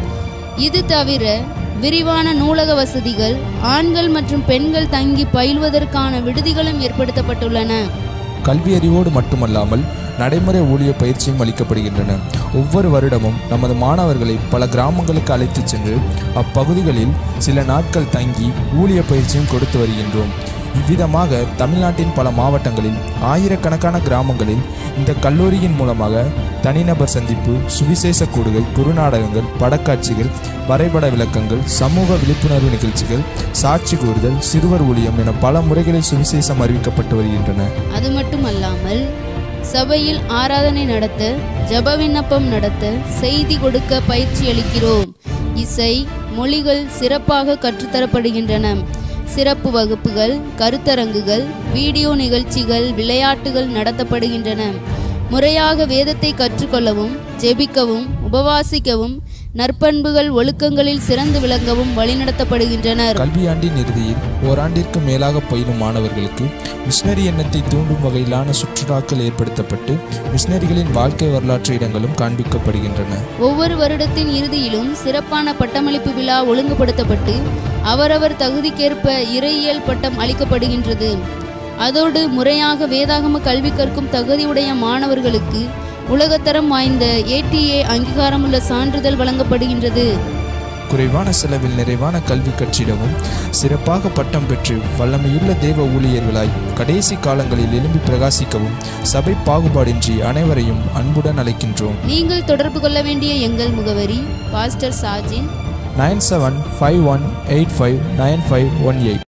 Speaker 4: இது தவிர விரிவான நூலக வசதிகள், ஆண்கள் மற்றும் பெண்கள் தங்கி பயில்வதற்கான விடுதிகளும் ஏற்படுத்தப்பட்டுள்ளன.
Speaker 5: கல்வி அறிவோடு மட்டுமல்லாமல் நடைமுறை ஊழிய பயிற்சியும் அளிக்கப்படுகின்றன. ஒவ்வொரு வருடமும் நமது மாணவர்களை பல கிராமங்களுக்கு அழைத்து சென்று அப்பகுதிகளில் சில நாட்கள் தங்கி ஊழிய பயிற்சியும் கொடுத்து வருகின்றோம். இவ்விதமாக தமிழ்நாட்டின் பல மாவட்டங்களில் ஆயிரக்கணக்கான கிராமங்களில் இந்த கல்லூரியின் மூலமாக தனிநபர் சந்திப்பு, சுவிசேஷ கூடுகள், குறுநாடகங்கள், படக்காட்சிகள், வரைபட விளக்கங்கள், சமூக விழிப்புணர்வு நிகழ்ச்சிகள், சாட்சி கூறுதல், சிறுவர் ஊழியம் என பல முறைகளில் சுவிசேஷம் அறிவிக்கப்பட்டு வருகின்றன.
Speaker 4: அது மட்டுமல்லாமல் சபையில் ஆராதனை நடத்த, ஜப விண்ணப்பம் நடத்த, செய்தி கொடுக்க பயிற்சி அளிக்கிறோம். இசை, மொழிகள் சிறப்பாக கற்றுத்தரப்படுகின்றன. சிறப்பு வகுப்புகள், கருத்தரங்குகள், வீடியோ நிகழ்ச்சிகள், விளையாட்டுகள் நடத்தப்படுகின்றன. முறையாக வேதத்தை கற்றுக்கொள்ளவும், ஜெபிக்கவும், உபவாசிக்கவும், நற்பண்புகள் ஒழுக்கங்களில் சிறந்து விளங்கவும் வழிநடத்தப்படுகின்றனர்.
Speaker 5: கல்வியாண்டின் இறுதியில் ஓராண்டிற்கு மேலாக பயிலும் மாணவர்களுக்கு மிஷனரி எண்ணத்தை தூண்டும் வகையிலான சுற்றுலாக்கள் ஏற்படுத்தப்பட்டு மிஷனரிகளின் வாழ்க்கை வரலாற்று இடங்களும் காண்பிக்கப்படுகின்றன.
Speaker 4: ஒவ்வொரு வருடத்தின் இறுதியிலும் சிறப்பான பட்டமளிப்பு விழா ஒழுங்குபடுத்தப்பட்டு அவரவர் தகுதிக்கேற்ப இறையியல் பட்டம் அளிக்கப்படுகின்றது. அதோடு முறையாக வேதாகம கல்வி கற்கும் தகுதியுடைய மாணவர்களுக்கு உலகத்தரம் வாய்ந்த ஏடிஏ அங்கீகாரமுள்ள சான்றிதழ் வழங்கப்படுகின்றது.
Speaker 5: குறைவான செலவில் நிறைவான கல்வி கற்றிடவும் சிறப்பாக பட்டம் பெற்று வல்லமையுள்ள தேவ ஊழியர்களாய் கடைசி காலங்களில் எழும்பி பிரகாசிக்கவும் சபை பாகுபாடின்றி அனைவரையும் அன்புடன் அழைக்கின்றோம்.
Speaker 4: நீங்கள் தொடர்பு கொள்ள வேண்டிய எங்கள் முகவரி pastor Sajin
Speaker 5: nine seven five one eight five nine five one eight.